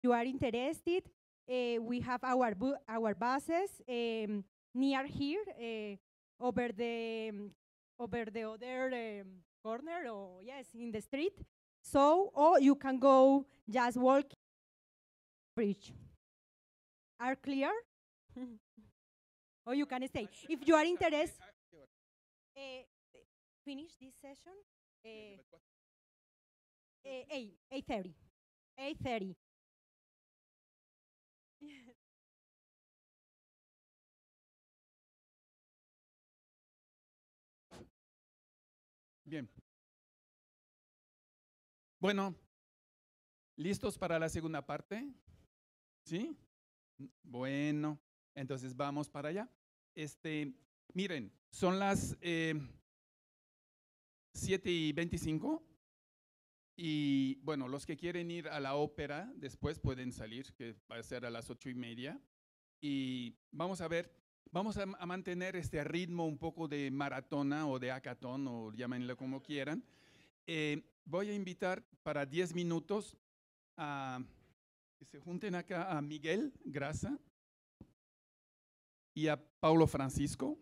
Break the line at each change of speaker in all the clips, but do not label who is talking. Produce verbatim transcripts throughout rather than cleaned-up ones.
you are interested, uh, we have our bu our buses um, near here, uh, over the um, over the other um, corner, or yes, in the street. So, or you can go just walk bridge. Are clear? Or you can stay. If you are interested, uh, finish this session. Uh, uh, eight eight thirty. Eight thirty.
Bien. Bueno, ¿listos para la segunda parte? ¿Sí? Bueno, entonces vamos para allá. Este, miren, son las eh, siete y veinticinco y bueno, los que quieren ir a la ópera después pueden salir, que va a ser a las ocho y media. Y vamos a ver, vamos a, a mantener este ritmo un poco de maratona o de hackathon, o llámenlo como quieran. Eh, voy a invitar para diez minutos a que se junten acá a Miguel Grasa y a Paulo Francisco,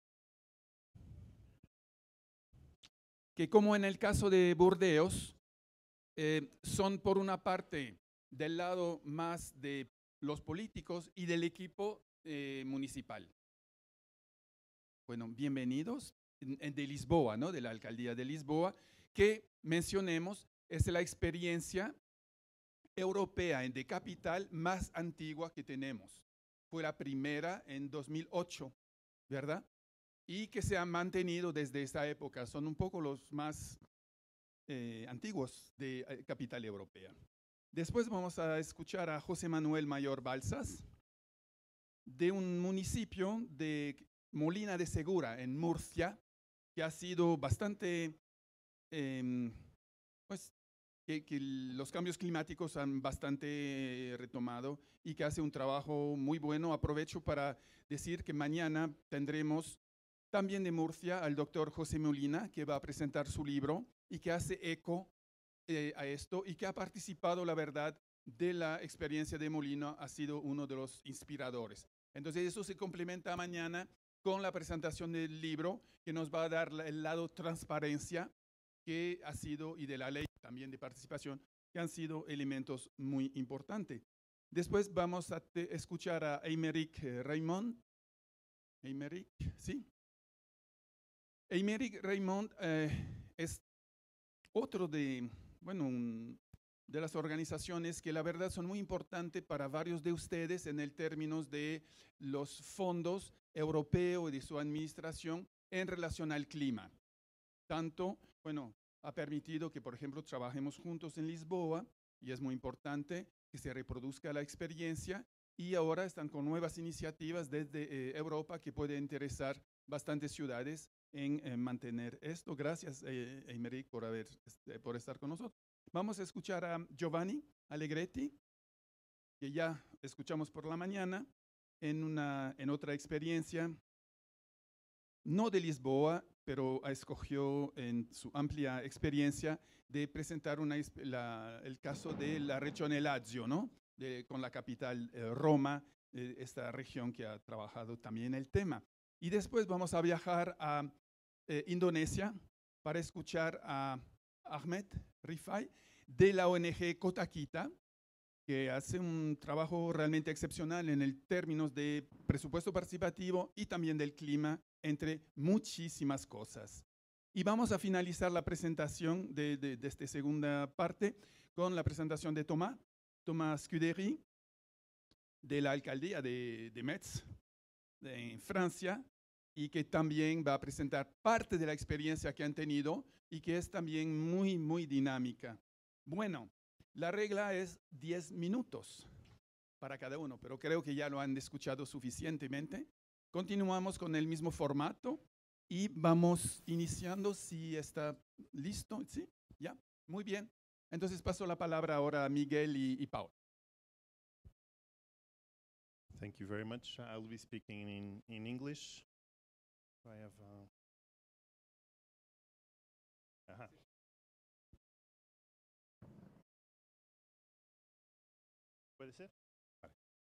que como en el caso de Burdeos, eh, son por una parte del lado más de los políticos y del equipo eh, municipal. Bueno, bienvenidos de Lisboa, ¿no? De la alcaldía de Lisboa, que mencionemos es la experiencia europea de capital más antigua que tenemos. Fue la primera en dos mil ocho, ¿verdad? Y que se ha mantenido desde esa época. Son un poco los más eh, antiguos de eh, capital europea. Después vamos a escuchar a José Manuel Mayor Balsas, de un municipio de Molina de Segura, en Murcia, que ha sido bastante, eh, pues, que, que, los cambios climáticos han bastante retomado y que hace un trabajo muy bueno. Aprovecho para decir que mañana tendremos también de Murcia al doctor José Molina, que va a presentar su libro y que hace eco eh, a esto y que ha participado, la verdad, de la experiencia de Molina, ha sido uno de los inspiradores. Entonces eso se complementa mañana con la presentación del libro, que nos va a dar el lado transparencia, que ha sido, y de la ley también de participación, que han sido elementos muy importantes. Después vamos a escuchar a Aymeric Raymond. Aymeric, ¿sí? Aymeric Raymond eh, es otro de, bueno, un, de las organizaciones que la verdad son muy importantes para varios de ustedes en el términos de los fondos europeos y de su administración en relación al clima. Tanto, bueno, ha permitido que, por ejemplo, trabajemos juntos en Lisboa, y es muy importante que se reproduzca la experiencia, y ahora están con nuevas iniciativas desde eh, Europa que pueden interesar bastantes ciudades en eh, mantener esto. Gracias, eh, Aymeric, por, haber, este, por estar con nosotros. Vamos a escuchar a Giovanni Allegretti, que ya escuchamos por la mañana, en, una, en otra experiencia, no de Lisboa, pero escogió en su amplia experiencia de presentar una, la, el caso de la región Lazio, ¿no? De, con la capital eh, Roma, eh, esta región que ha trabajado también el tema. Y después vamos a viajar a eh, Indonesia para escuchar a Ahmed Rifai de la O N G Kota Kita, que hace un trabajo realmente excepcional en el términos de presupuesto participativo y también del clima, entre muchísimas cosas. Y vamos a finalizar la presentación de, de, de esta segunda parte con la presentación de Thomas, Thomas Scuderi, de la alcaldía de, de Metz, de, en Francia, y que también va a presentar parte de la experiencia que han tenido y que es también muy, muy dinámica. Bueno, la regla es diez minutos para cada uno, pero creo que ya lo han escuchado suficientemente. Continuamos con el mismo formato y vamos iniciando, si está listo. ¿Sí? ¿Ya? Muy bien. Entonces paso la palabra ahora a Miguel y, y Paul.
Thank you very much. I'll be speaking in, in English. I have... Uh... Uh-huh. aparecer? Vale.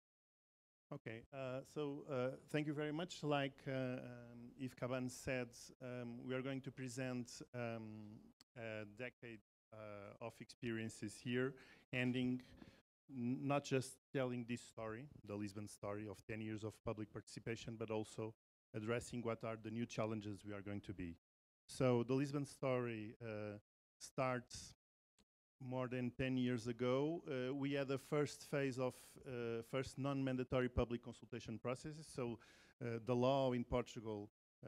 Okay, uh, so uh, thank you very much. Like uh, um, Yves Caban said, um, we are going to present um, a decade uh, of experiences here, ending n not just telling this story, the Lisbon story of ten years of public participation, but also addressing what are the new challenges we are going to be. So the Lisbon story uh, starts more than ten years ago. Uh, we had the first phase of uh, first non-mandatory public consultation processes. So uh, the law in Portugal,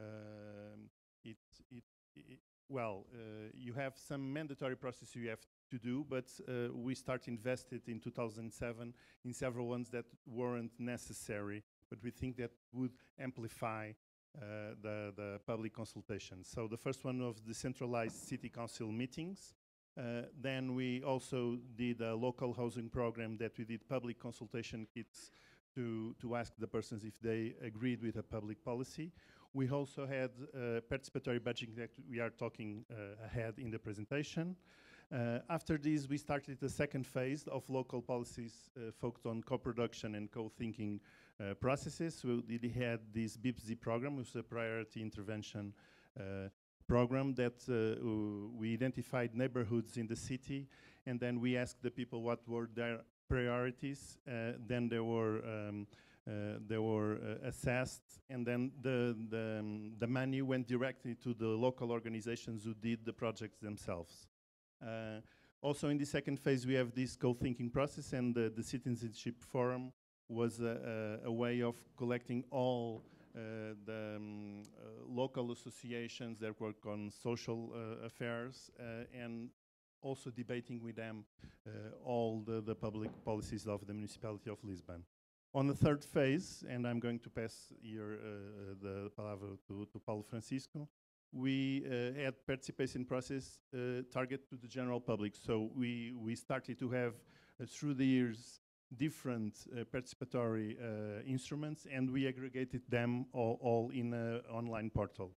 um, it, it, it, well, uh, you have some mandatory processes you have to do, but uh, we start invested in two thousand seven in several ones that weren't necessary, but we think that would amplify uh, the, the public consultation. So the first one was decentralized city council meetings. Uh, then we also did a local housing program that we did public consultation kits to, to ask the persons if they agreed with a public policy. We also had uh, participatory budgeting that we are talking uh, ahead in the presentation. Uh, after this, we started the second phase of local policies uh, focused on co-production and co-thinking uh, processes. We did had this B I P Z program, which was a priority intervention uh, program that uh, we identified neighborhoods in the city, and then we asked the people what were their priorities. Uh, then they were um, uh, they were uh, assessed, and then the the, um, the money went directly to the local organizations who did the projects themselves. Uh, also, in the second phase, we have this co-thinking process, and the, the citizenship forum was a, a, a way of collecting all Uh, the um, uh, local associations that work on social uh, affairs uh, and also debating with them uh, all the, the public policies of the municipality of Lisbon. On the third phase, and I'm going to pass here uh, the palavra to, to Paulo Francisco, we uh, had participation process uh, target to the general public. So we, we started to have, uh, through the years, different uh, participatory uh, instruments, and we aggregated them all, all in an online portal.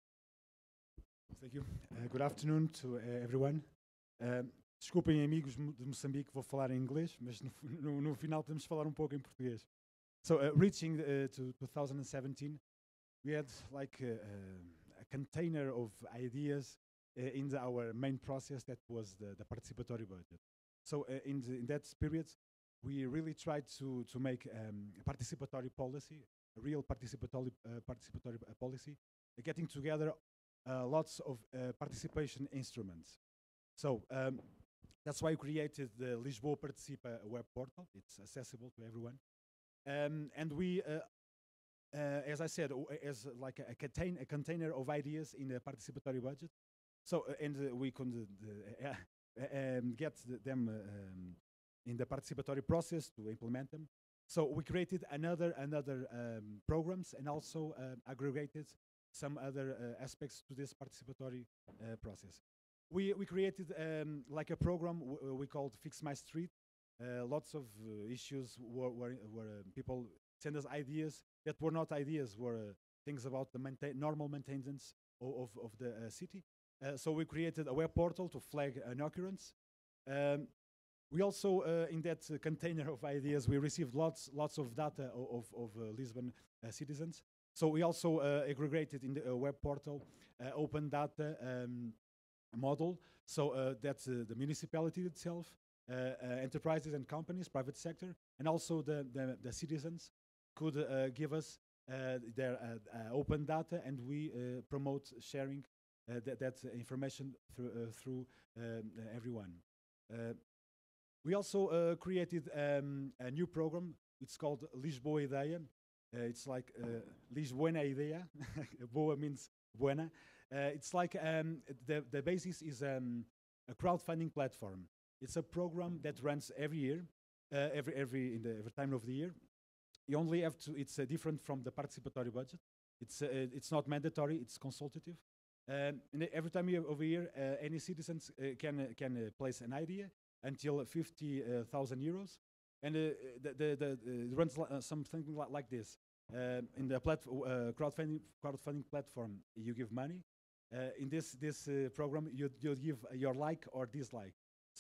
Thank you. Uh, good afternoon to uh, everyone. Uh, desculpem, amigos de Moçambique, vou falar em inglês, mas no, no, no final temos de falar um pouco em português. So, uh, reaching uh, to two thousand seventeen, we had like a, a container of ideas uh, in the, our main process that was the, the participatory budget. So, uh, in, the, in that period, we really tried to, to make um, a participatory policy, a real participatory, uh, participatory uh, policy, uh, getting together uh, lots of uh, participation instruments. So um, that's why we created the Lisboa Participa web portal. It's accessible to everyone. Um, and we, uh, uh, as I said, as like a, a, contain, a container of ideas in a participatory budget. So, uh, and uh, we could uh, uh, um, get them uh, um, in the participatory process to implement them. So we created another another um, programs and also uh, aggregated some other uh, aspects to this participatory uh, process. We we created um, like a program w we called Fix My Street. Uh, lots of uh, issues were were, were uh, people send us ideas that were not ideas, were uh, things about the maintain normal maintenance of of, of the uh, city. Uh, so we created a web portal to flag an occurrence. Um, We also, uh, in that uh, container of ideas, we received lots, lots of data of, of uh, Lisbon uh, citizens. So we also uh, aggregated in the uh, web portal uh, open data um, model, so uh, that's uh, the municipality itself, uh, uh, enterprises and companies, private sector, and also the, the, the citizens could uh, give us uh, their uh, uh, open data, and we uh, promote sharing uh, that, that information through, uh, through um, everyone. Uh, We also uh, created um, a new program. It's called Lisboa Ideia. Uh, it's like uh, Lisboa Ideia. Boa means buena. Uh, it's like um, the, the basis is um, a crowdfunding platform. It's a program that runs every year, uh, every every in the every time of the year. You only have to. It's uh, different from the participatory budget. It's uh, it's not mandatory. It's consultative. Um, and every time of the year, uh, any citizens uh, can uh, can uh, place an idea until fifty thousand euros, and uh, the, the, the uh, runs uh, something li like this. Uh, in the plat uh, crowdfunding crowdfunding platform, you give money. Uh, in this this uh, program, you you give your like or dislike. So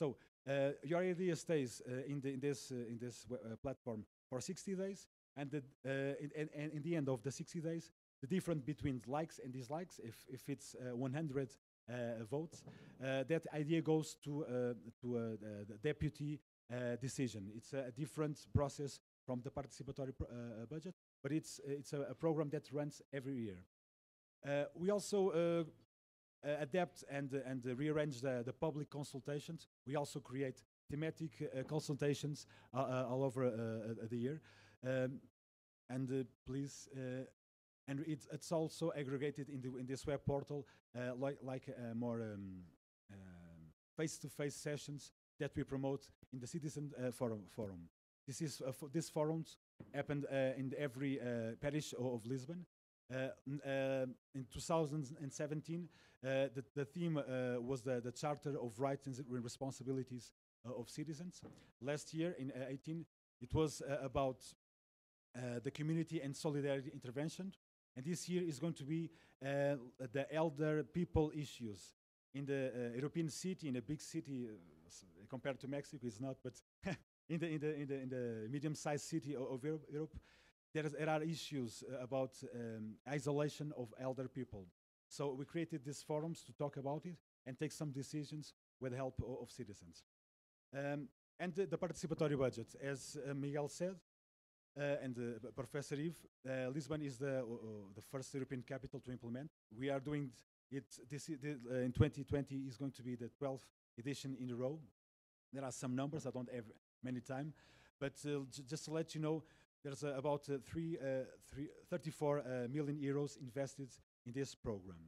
uh, your idea stays uh, in, the, in this, uh, in this w- uh, platform for sixty days, and, the, uh, in, and, and in the end of the sixty days, the difference between likes and dislikes, if, if it's uh, one hundred uh, votes, uh, that idea goes to, uh, to uh, the, the deputy uh, decision. It's a different process from the participatory pr- uh, budget, but it's, it's a, a program that runs every year. Uh, we also uh, uh, adapt and, uh, and uh, rearrange the, the public consultations. We also create thematic uh, consultations uh, uh, all over uh, uh, the year. Um, and uh, please, uh, and it's, it's also aggregated in, the, in this web portal, uh, like, like uh, more um, um, face-to-face sessions that we promote in the Citizen uh, Forum. forum. This is uh, f these forums happened uh, in every uh, parish o- of Lisbon. Uh, n- uh, in two thousand seventeen, uh, the, the theme uh, was the, the Charter of Rights and Responsibilities uh, of Citizens. Last year, in uh, eighteen, it was uh, about uh, the community and solidarity intervention. And this year is going to be uh, the elder people issues. In the uh, European city, in a big city, uh, s- compared to Mexico, it's not, but in the in the in the, in the medium-sized city of, of Europe, Europe there, is, there are issues uh, about um, isolation of elder people. So we created these forums to talk about it and take some decisions with the help of, of citizens. Um, and the, the participatory budget, as uh, Miguel said, uh, and uh, p- Professor Yves, uh, Lisbon is the, uh, uh, the first European capital to implement. We are doing it this, i- the, uh, in twenty twenty is going to be the twelfth edition in a row. There are some numbers, I don't have many time, but uh, j- just to let you know, there's uh, about uh, three, uh, three, thirty-four uh, million euros invested in this program.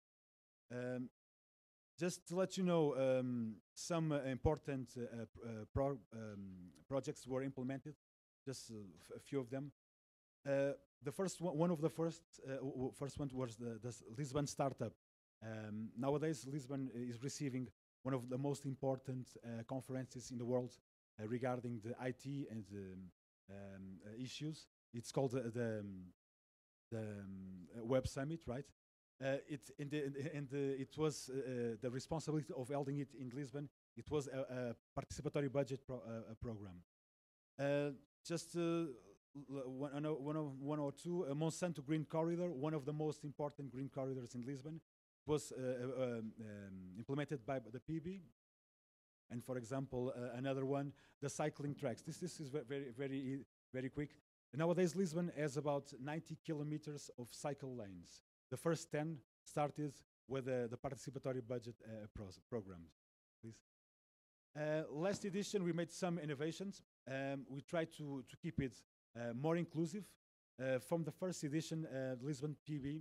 Um, just to let you know, um, some uh, important uh, uh, pr- uh, pro um, projects were implemented, just uh, f- a few of them. Uh, the first one, one of the first, uh, w- w- first one was the, the s- Lisbon startup. Um, nowadays, Lisbon is receiving one of the most important uh, conferences in the world uh, regarding the I T and um, um, uh, issues. It's called the, the, um, the um, uh, Web Summit, right? Uh, it in the, in the, in the it was uh, uh, the responsibility of holding it in Lisbon. It was a, a participatory budget pro, uh, a program. Uh, just uh, l- one, I know one, of, one or two, uh, Monsanto Green Corridor, one of the most important green corridors in Lisbon, was uh, uh, um, um, implemented by the P B. And for example, uh, another one, the cycling tracks. This, this is ve- very, very, e- very quick. Nowadays, Lisbon has about ninety kilometers of cycle lanes. The first ten started with uh, the participatory budget uh, pros- program. Please. Uh, last edition, we made some innovations. Um, we tried to, to keep it uh, more inclusive. Uh, from the first edition, uh, Lisbon P B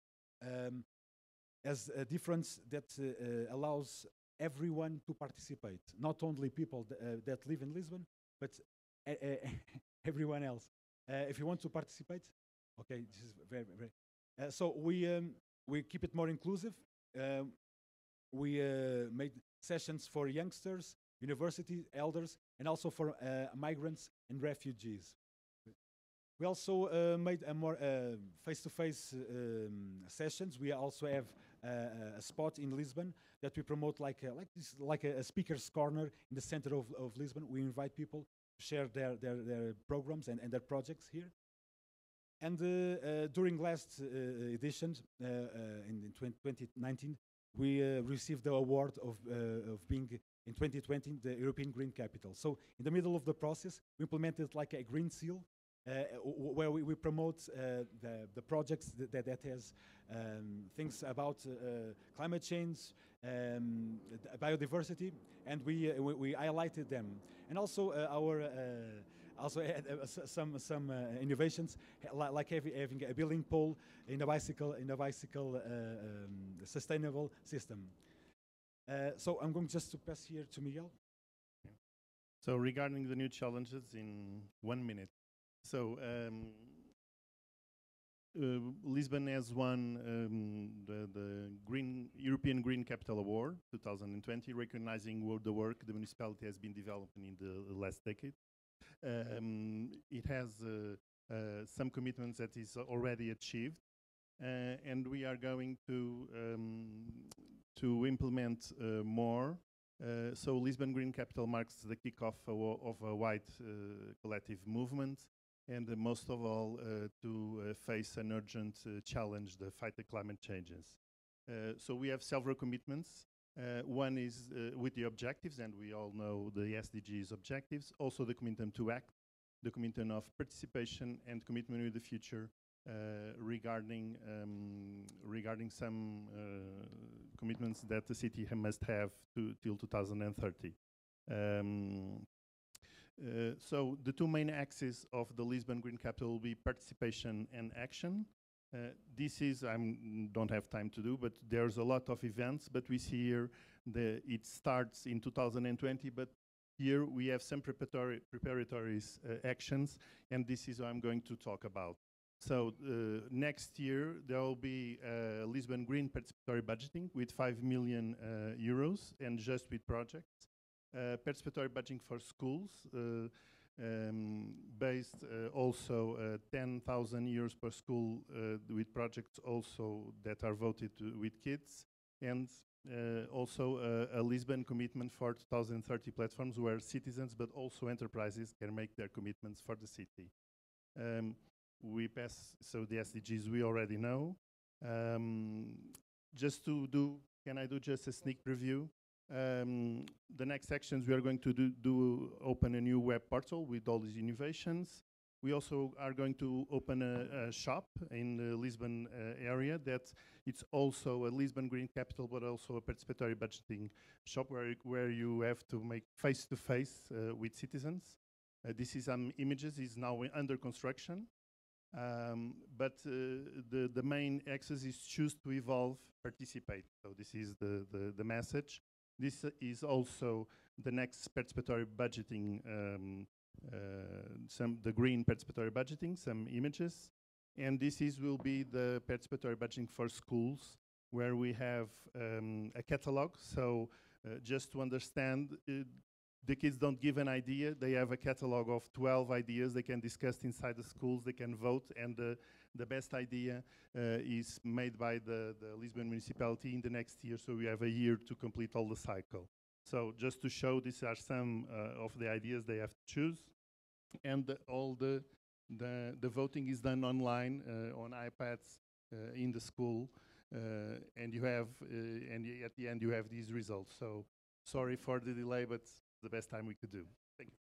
um, has a difference that uh, uh, allows everyone to participate, not only people th- uh, that live in Lisbon, but uh, uh, everyone else. Uh, if you want to participate, okay, this is very, very. Uh, so we um, we keep it more inclusive. Um, we uh, made sessions for youngsters, university elders, and also for uh, migrants and refugees. We also uh, made a more uh, face-to-face um, sessions. We also have uh, a spot in Lisbon that we promote, like a, like this, like a, a speaker's corner in the center of, of Lisbon. We invite people to share their their, their programs and, and their projects here. And uh, uh, during last uh, edition, uh, uh, in, in twenty nineteen, we uh, received the award of, uh, of being in twenty twenty the European Green Capital. So in the middle of the process, we implemented like a green seal uh, w- w- where we, we promote uh, the, the projects that, that, that has um, things about uh, climate change, um, d- biodiversity, and we, uh, we, we highlighted them. And also uh, our uh, also had uh, s- some some uh, innovations ha- li- like having, having a billing pole in a bicycle in a bicycle uh, um, sustainable system. Uh, so I'm going just to pass here to Miguel.
So regarding the new challenges in one minute. So um, uh, Lisbon has won um, the, the Green European Green Capital Award twenty twenty, recognizing wo- the work the municipality has been developing in the last decade. Um, it has uh, uh, some commitments that is already achieved, uh, and we are going to um, to implement uh, more Uh, so Lisbon Green Capital marks the kickoff of, of a wide uh, collective movement, and uh, most of all uh, to uh, face an urgent uh, challenge, the fight to climate changes. Uh, so we have several commitments. Uh, one is uh, with the objectives, and we all know the S D Gs objectives, also the commitment to act, the commitment of participation, and commitment with the future uh, regarding, um, regarding some uh, commitments that the city ha must have to, till two thousand thirty. Um, uh, so the two main axes of the Lisbon Green Capital will be participation and action. Uh, this is, I don't have time to do, but there's a lot of events, but we see here the, it starts in two thousand twenty, but here we have some preparatory, preparatory uh, actions, and this is what I'm going to talk about. So uh, next year, there will be uh, Lisbon Green participatory budgeting with five million uh, euros, and just with projects. Uh, participatory budgeting for schools, uh, Um, based uh, also uh, ten thousand euros per school uh, with projects also that are voted to with kids, and uh, also uh, a Lisbon commitment for two thousand thirty platforms where citizens but also enterprises can make their commitments for the city. Um, we pass, so the S D Gs we already know. Um, just to do, can I do just a sneak preview? Um, the next sections we are going to do, do open a new web portal with all these innovations. We also are going to open a, a shop in the Lisbon uh, area that it's also a Lisbon Green Capital, but also a participatory budgeting shop where, where you have to make face-to-face uh, with citizens. Uh, this is some images, is now under construction. Um, but uh, the, the main axis is choose to evolve, participate. So this is the, the, the message. This uh, is also the next participatory budgeting, um, uh, some the green participatory budgeting, some images. And this is will be the participatory budgeting for schools, where we have um, a catalog. So uh, just to understand, uh, the kids don't give an idea. They have a catalog of twelve ideas they can discuss inside the schools. They can vote, and uh, the best idea uh, is made by the, the Lisbon municipality in the next year. So we have a year to complete all the cycle. So just to show, these are some uh, of the ideas they have to choose, and the, all the, the the voting is done online uh, on iPads uh, in the school, uh, and you have uh, and y at the end you have these results. So sorry for the delay, but the best time we could do. Thank you.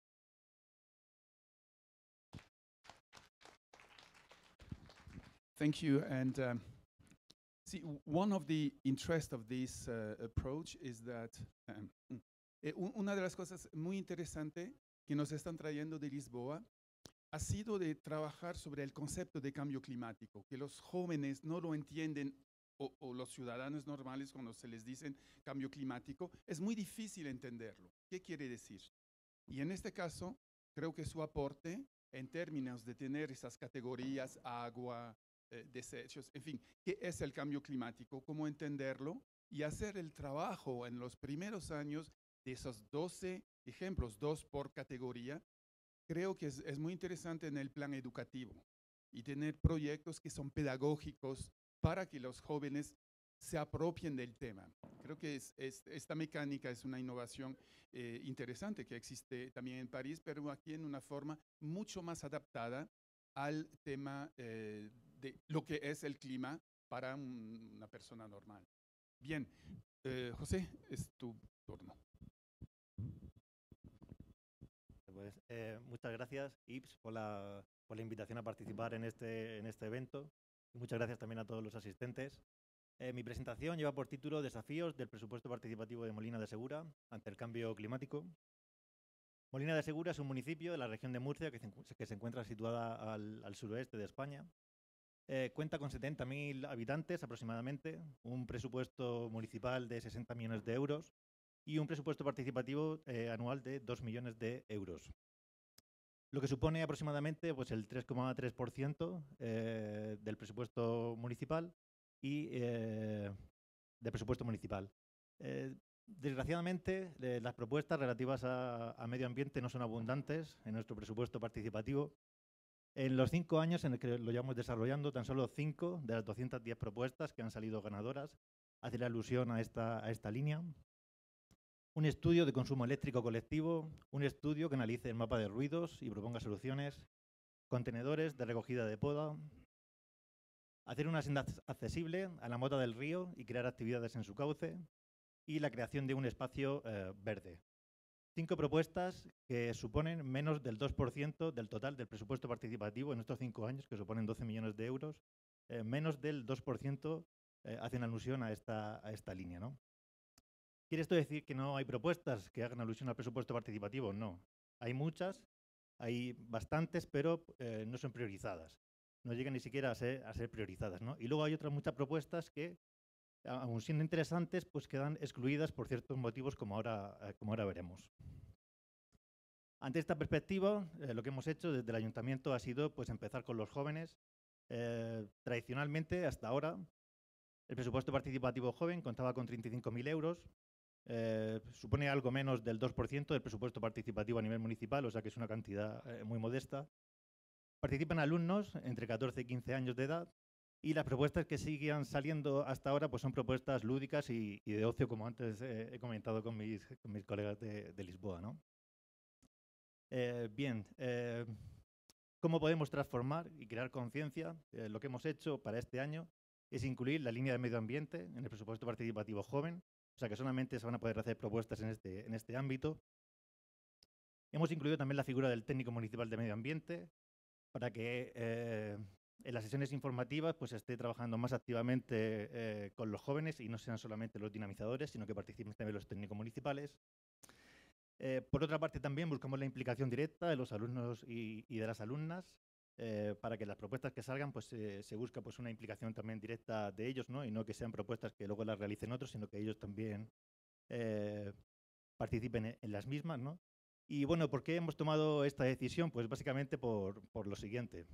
Thank you. And um, see, one of the interests of this uh, approach is that um, eh, una de las cosas muy interesantes que nos están trayendo de Lisboa ha sido de trabajar sobre el concepto de cambio climático, que los jóvenes no lo entienden, o, o los ciudadanos normales cuando se les dicen cambio climático, es muy difícil entenderlo. ¿Qué quiere decir? Y en este caso, creo que su aporte en términos de tener esas categorías, agua, eh, desechos, en fin, ¿qué es el cambio climático? ¿Cómo entenderlo? Y hacer el trabajo en los primeros años de esos doce ejemplos, dos por categoría, creo que es, es muy interesante en el plan educativo y tener proyectos que son pedagógicos para que los jóvenes se apropien del tema. Creo que es, es, esta mecánica es una innovación eh, interesante que existe también en París, pero aquí en una forma mucho más adaptada al tema eh, de lo que es el clima para un, una persona normal. Bien, eh, José, es tu turno.
Pues, eh, muchas gracias, I P S, por la, por la invitación a participar en este, en este evento. Y muchas gracias también a todos los asistentes. Eh, mi presentación lleva por título Desafíos del presupuesto participativo de Molina de Segura ante el cambio climático. Molina de Segura es un municipio de la región de Murcia que se, que se encuentra situada al, al suroeste de España. Eh, cuenta con setenta mil habitantes aproximadamente, un presupuesto municipal de sesenta millones de euros y un presupuesto participativo eh, anual de dos millones de euros. Lo que supone aproximadamente pues, el tres coma tres por ciento eh, del presupuesto municipal y eh, del presupuesto municipal. Eh, desgraciadamente, eh, las propuestas relativas a, a medio ambiente no son abundantes en nuestro presupuesto participativo. En los cinco años en los que lo llevamos desarrollando, tan solo cinco de las doscientas diez propuestas que han salido ganadoras hacen alusión a esta, a esta línea. un estudio de consumo eléctrico colectivo, un estudio que analice el mapa de ruidos y proponga soluciones, contenedores de recogida de poda, hacer una senda accesible a la mota del río y crear actividades en su cauce, y la creación de un espacio eh, verde. Cinco propuestas que suponen menos del dos por ciento del total del presupuesto participativo en estos cinco años, que suponen doce millones de euros. Eh, menos del dos por ciento eh, hacen alusión a esta, a esta línea, ¿no? ¿Quiere esto decir que no hay propuestas que hagan alusión al presupuesto participativo? No. Hay muchas, hay bastantes, pero eh, no son priorizadas. No llegan ni siquiera a ser, a ser priorizadas, ¿no? Y luego hay otras muchas propuestas que, aun siendo interesantes, pues quedan excluidas por ciertos motivos, como ahora, eh, como ahora veremos. Ante esta perspectiva, eh, lo que hemos hecho desde el Ayuntamiento ha sido pues, empezar con los jóvenes. Eh, tradicionalmente, hasta ahora, el presupuesto participativo joven contaba con treinta y cinco mil euros. Eh, supone algo menos del dos por ciento del presupuesto participativo a nivel municipal, o sea que es una cantidad eh, muy modesta. Participan alumnos entre catorce y quince años de edad, y las propuestas que siguen saliendo hasta ahora pues son propuestas lúdicas y, y de ocio, como antes eh, he comentado con mis, con mis colegas de, de Lisboa, ¿no? Eh, bien, eh, ¿cómo podemos transformar y crear conciencia? Eh, lo que hemos hecho para este año es incluir la línea de medio ambiente en el presupuesto participativo joven, o sea que solamente se van a poder hacer propuestas en este, en este ámbito. Hemos incluido también la figura del técnico municipal de medio ambiente para que eh, en las sesiones informativas pues esté trabajando más activamente eh, con los jóvenes y no sean solamente los dinamizadores, sino que participen también los técnicos municipales. Eh, por otra parte, también buscamos la implicación directa de los alumnos y, y de las alumnas eh, para que las propuestas que salgan pues eh, se busca pues una implicación también directa de ellos, ¿no? Y no que sean propuestas que luego las realicen otros, sino que ellos también eh, participen en, en las mismas, ¿no? Y bueno, ¿por qué hemos tomado esta decisión? Pues básicamente por, por lo siguiente.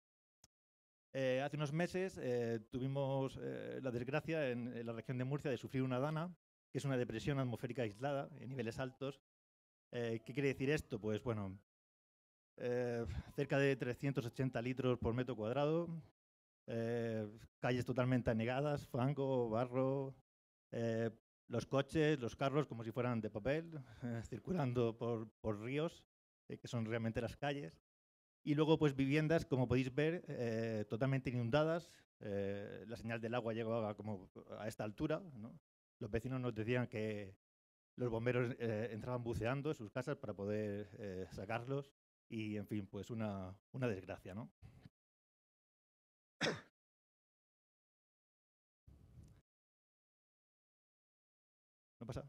Eh, hace unos meses eh, tuvimos eh, la desgracia en, en la región de Murcia de sufrir una DANA, que es una depresión atmosférica aislada en niveles altos. Eh, ¿Qué quiere decir esto? Pues bueno, eh, cerca de trescientos ochenta litros por metro cuadrado, eh, calles totalmente anegadas, fango, barro, eh, los coches, los carros como si fueran de papel, eh, circulando por, por ríos, eh, que son realmente las calles. Y luego, pues viviendas, como podéis ver, eh, totalmente inundadas. Eh, la señal del agua llegaba como a esta altura, ¿no? Los vecinos nos decían que los bomberos eh, entraban buceando en sus casas para poder eh, sacarlos. Y, en fin, pues una, una desgracia, ¿no? ¿No pasa?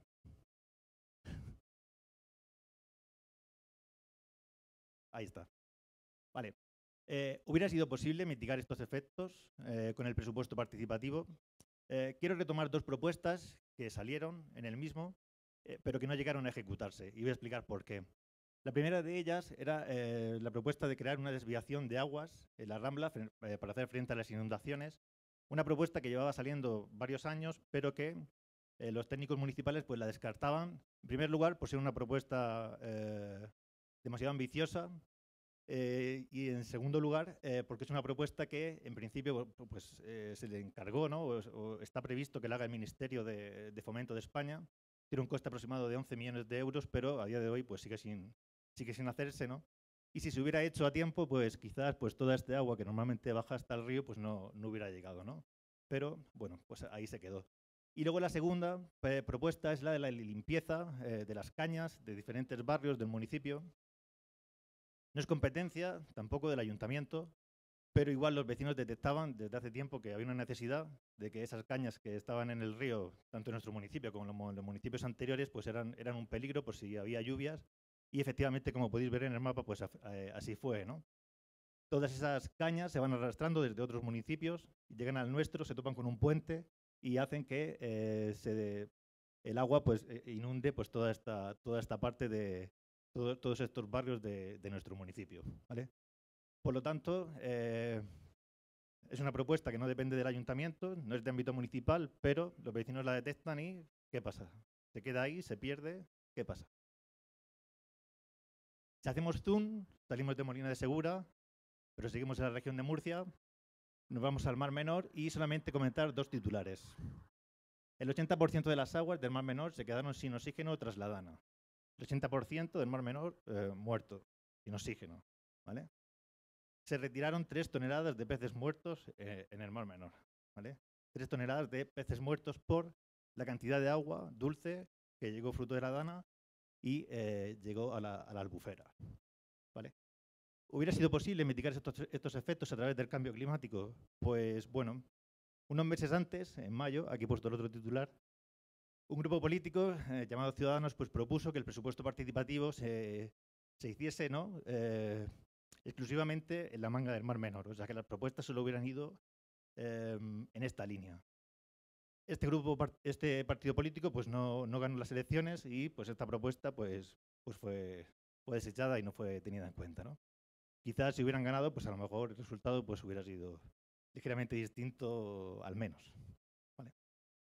Ahí está. Vale. Eh, ¿Hubiera sido posible mitigar estos efectos eh, con el presupuesto participativo? Eh, quiero retomar dos propuestas que salieron en el mismo, eh, pero que no llegaron a ejecutarse, y voy a explicar por qué. La primera de ellas era eh, la propuesta de crear una desviación de aguas en la Rambla eh, para hacer frente a las inundaciones, una propuesta que llevaba saliendo varios años, pero que eh, los técnicos municipales pues, la descartaban, en primer lugar, por ser una propuesta eh, demasiado ambiciosa, Eh, y en segundo lugar, eh, porque es una propuesta que en principio pues, eh, se le encargó, ¿no? o, o está previsto que la haga el Ministerio de, de Fomento de España. Tiene un coste aproximado de once millones de euros, pero a día de hoy pues, sigue, sin, sigue sin hacerse, ¿no? Y si se hubiera hecho a tiempo, pues quizás pues, toda este agua que normalmente baja hasta el río pues, no, no hubiera llegado, ¿no? Pero bueno, pues ahí se quedó. Y luego la segunda eh, propuesta es la de la limpieza eh, de las cañas de diferentes barrios del municipio. No es competencia tampoco del ayuntamiento, pero igual los vecinos detectaban desde hace tiempo que había una necesidad de que esas cañas que estaban en el río, tanto en nuestro municipio como en los municipios anteriores, pues eran, eran un peligro por si había lluvias. Y efectivamente, como podéis ver en el mapa, pues eh, así fue, ¿no? Todas esas cañas se van arrastrando desde otros municipios, llegan al nuestro, se topan con un puente y hacen que eh, se de, el agua pues, eh, inunde pues, toda, esta, toda esta parte de todo, todos estos barrios de, de nuestro municipio, ¿vale? Por lo tanto, eh, es una propuesta que no depende del ayuntamiento, no es de ámbito municipal, pero los vecinos la detectan y ¿qué pasa? Se queda ahí, se pierde, ¿qué pasa? Si hacemos zoom, salimos de Molina de Segura, pero seguimos en la región de Murcia, nos vamos al Mar Menor y solamente comentar dos titulares. el ochenta por ciento de las aguas del Mar Menor se quedaron sin oxígeno tras la dana. El ochenta por ciento del Mar Menor eh, muerto, sin oxígeno, ¿vale? Se retiraron tres toneladas de peces muertos eh, en el Mar Menor, ¿vale? Tres toneladas de peces muertos por la cantidad de agua dulce que llegó fruto de la dana y eh, llegó a la, a la albufera, ¿vale? ¿Hubiera sido posible mitigar estos, estos efectos a través del cambio climático? Pues bueno, unos meses antes, en mayo, aquí he puesto el otro titular, un grupo político eh, llamado Ciudadanos pues, propuso que el presupuesto participativo se, se hiciese, ¿no? eh, exclusivamente en la manga del Mar Menor, o sea que las propuestas solo hubieran ido eh, en esta línea. Este grupo, este partido político, pues no, no ganó las elecciones y pues esta propuesta pues, pues fue, fue desechada y no fue tenida en cuenta, ¿no? Quizás si hubieran ganado, pues a lo mejor el resultado pues hubiera sido ligeramente distinto, al menos. ¿Vale?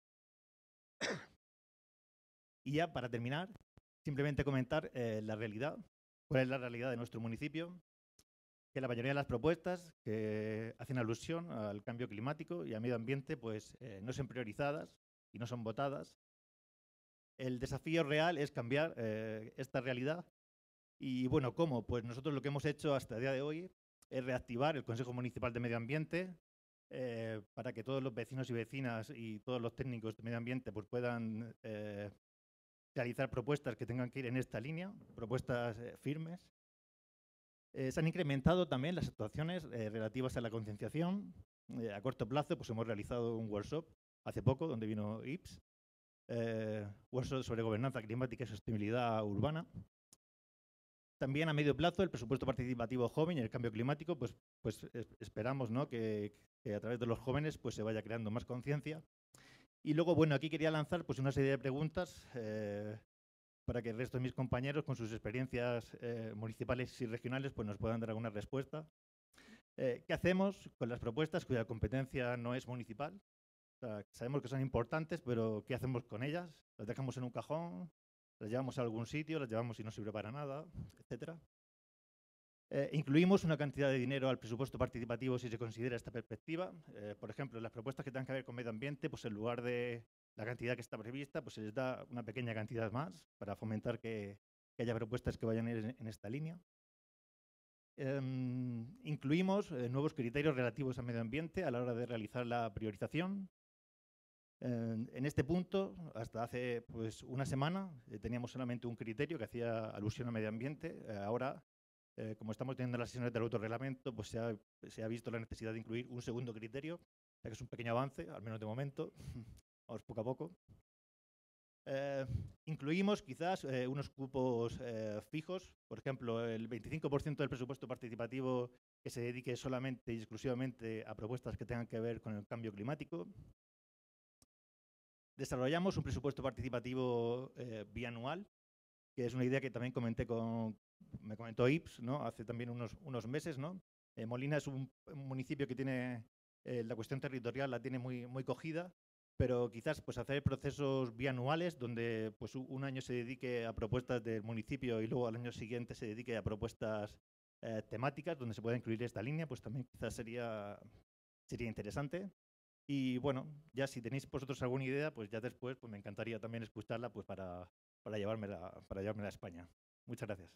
Y ya para terminar, simplemente comentar eh, la realidad. ¿Cuál es la realidad de nuestro municipio? Que la mayoría de las propuestas que hacen alusión al cambio climático y al medio ambiente pues eh, no son priorizadas y no son votadas. El desafío real es cambiar eh, esta realidad. Y bueno, ¿cómo? Pues nosotros lo que hemos hecho hasta el día de hoy es reactivar el Consejo Municipal de Medio Ambiente eh, para que todos los vecinos y vecinas y todos los técnicos de medio ambiente pues, puedan eh, realizar propuestas que tengan que ir en esta línea, propuestas eh, firmes. Eh, se han incrementado también las actuaciones eh, relativas a la concienciación. Eh, a corto plazo pues hemos realizado un workshop hace poco donde vino I P S, eh, workshop sobre gobernanza climática y sostenibilidad urbana. También a medio plazo el presupuesto participativo joven y el cambio climático, pues, pues esperamos, ¿no? que, que a través de los jóvenes pues, se vaya creando más conciencia. Y luego, bueno, aquí quería lanzar pues, una serie de preguntas eh, para que el resto de mis compañeros, con sus experiencias eh, municipales y regionales, pues, nos puedan dar alguna respuesta. Eh, ¿Qué hacemos con las propuestas cuya competencia no es municipal? O sea, sabemos que son importantes, pero ¿qué hacemos con ellas? ¿Las dejamos en un cajón? ¿Las llevamos a algún sitio? ¿Las llevamos y no sirve para nada? Etcétera. Eh, incluimos una cantidad de dinero al presupuesto participativo si se considera esta perspectiva. Eh, por ejemplo, las propuestas que tengan que ver con medio ambiente, pues en lugar de la cantidad que está prevista, pues se les da una pequeña cantidad más para fomentar que, que haya propuestas que vayan en, en esta línea. Eh, incluimos eh, nuevos criterios relativos al medio ambiente a la hora de realizar la priorización. En, en este punto, hasta hace pues, una semana, eh, teníamos solamente un criterio que hacía alusión al medio ambiente. Eh, ahora, eh, como estamos teniendo las sesiones del autorreglamento, pues se ha, se ha visto la necesidad de incluir un segundo criterio, ya que es un pequeño avance, al menos de momento. Vamos poco a poco. Eh, incluimos quizás eh, unos cupos eh, fijos, por ejemplo, el veinticinco por ciento del presupuesto participativo que se dedique solamente y exclusivamente a propuestas que tengan que ver con el cambio climático. Desarrollamos un presupuesto participativo eh, bianual, que es una idea que también comenté con, me comentó I P S, ¿no? Hace también unos, unos meses, ¿no? Eh, Molina es un, un municipio que tiene, eh, la cuestión territorial la tiene muy, muy cogida, pero quizás pues, hacer procesos bianuales donde pues, un año se dedique a propuestas del municipio y luego al año siguiente se dedique a propuestas eh, temáticas donde se pueda incluir esta línea, pues también quizás sería, sería interesante. Y bueno, ya si tenéis vosotros alguna idea, pues ya después pues me encantaría también escucharla pues para, para, llevármela, para llevármela a España. Muchas gracias.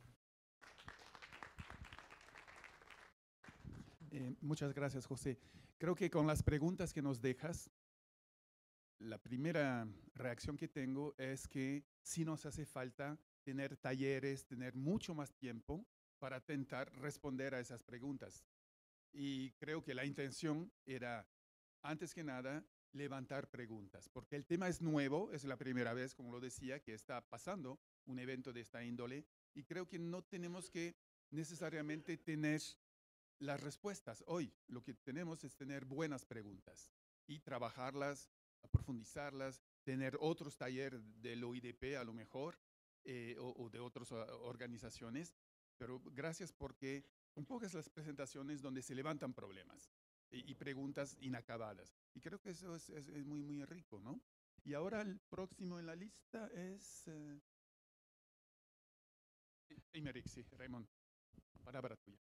Eh, muchas gracias, José. Creo que con las preguntas que nos dejas, la primera reacción que tengo es que sí nos hace falta tener talleres, tener mucho más tiempo para intentar responder a esas preguntas. Y creo que la intención era, antes que nada, levantar preguntas, porque el tema es nuevo, es la primera vez, como lo decía, que está pasando un evento de esta índole, y creo que no tenemos que necesariamente tener las respuestas hoy. Lo que tenemos es tener buenas preguntas y trabajarlas, profundizarlas, tener otros talleres del O I D P a lo mejor, eh, o, o de otras organizaciones, pero gracias porque un poco es las presentaciones donde se levantan problemas y, y preguntas inacabadas. Y creo que eso es, es, es muy, muy rico, ¿no? Y ahora el próximo en la lista es... Uh, Imeric, sí, Raymond, palabra tuya.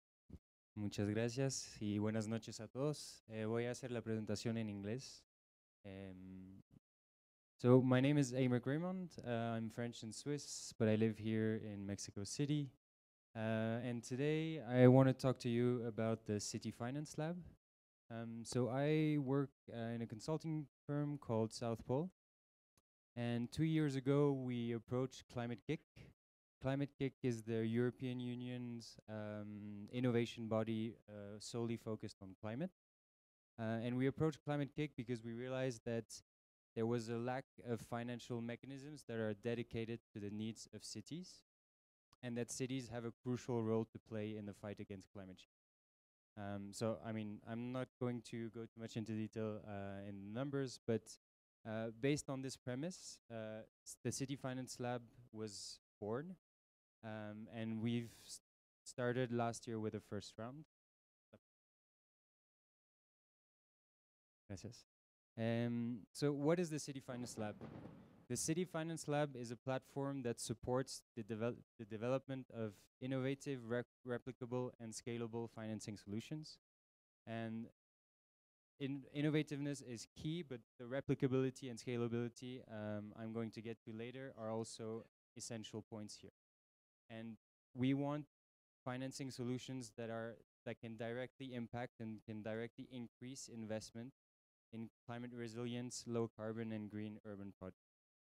Muchas gracias y buenas noches a todos. Eh, voy a hacer la presentación en inglés. Um, so my name is Aymeric Raymond. Uh, I'm French and Swiss, but I live here in Mexico City. Uh, and today I want to talk to you about the City Finance Lab. Um, so I work uh, in a consulting firm called South Pole. And two years ago, we approached Climate Kick. Climate Kick is the European Union's um, innovation body uh, solely focused on climate. Uh, and we approached Climate Kick because we realized that there was a lack of financial mechanisms that are dedicated to the needs of cities, and that cities have a crucial role to play in the fight against climate change. Um, so, I mean, I'm not going to go too much into detail uh, in numbers, but uh, based on this premise, uh, the City Finance Lab was born, um, and we've st started last year with the first round. Gracias. Um, so what is the City Finance Lab? The City Finance Lab is a platform that supports the, devel the development of innovative, rep replicable, and scalable financing solutions. And in innovativeness is key, but the replicability and scalability um, I'm going to get to later are also essential points here. And we want financing solutions that are that can directly impact and can directly increase investment in climate resilience, low carbon, and green urban projects.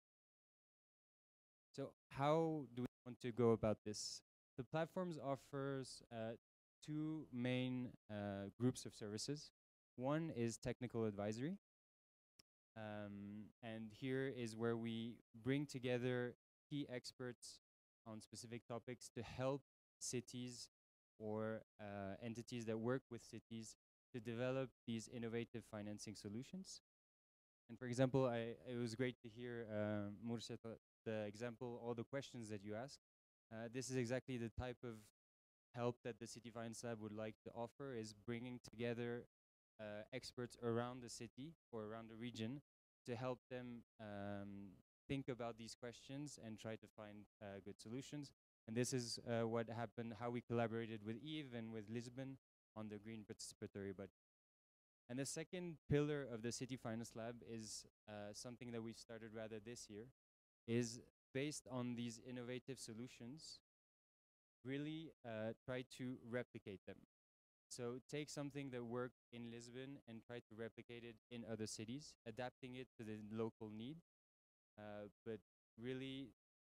So how do we want to go about this? The platforms offers uh, two main uh, groups of services. One is technical advisory. Um, and here is where we bring together key experts on specific topics to help cities or uh, entities that work with cities to develop these innovative financing solutions. And for example, I, it was great to hear uh, Murcia, the example, all the questions that you asked. Uh, this is exactly the type of help that the City Finance Lab would like to offer, is bringing together uh, experts around the city or around the region to help them um, think about these questions and try to find uh, good solutions. And this is uh, what happened, how we collaborated with Eve and with Lisbon on the Green Participatory Budget. And the second pillar of the City Finance Lab is uh, something that we started rather this year, is based on these innovative solutions, really uh, try to replicate them. So take something that worked in Lisbon and try to replicate it in other cities, adapting it to the local need, uh, but really,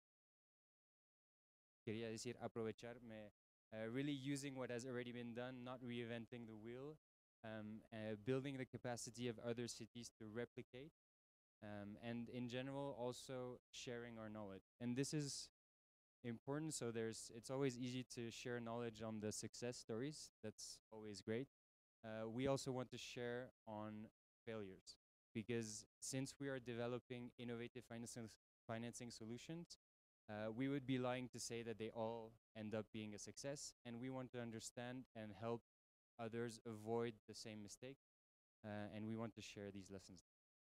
quería decir aprovecharme, uh, really using what has already been done, not reinventing the wheel, um, uh, building the capacity of other cities to replicate, um, and in general also sharing our knowledge. And this is important, so there's it's always easy to share knowledge on the success stories. That's always great. Uh, we also want to share on failures, because since we are developing innovative financing financing solutions, uh, we would be lying to say that they all end up being a success, and we want to understand and help others avoid the same mistake, uh, and we want to share these lessons.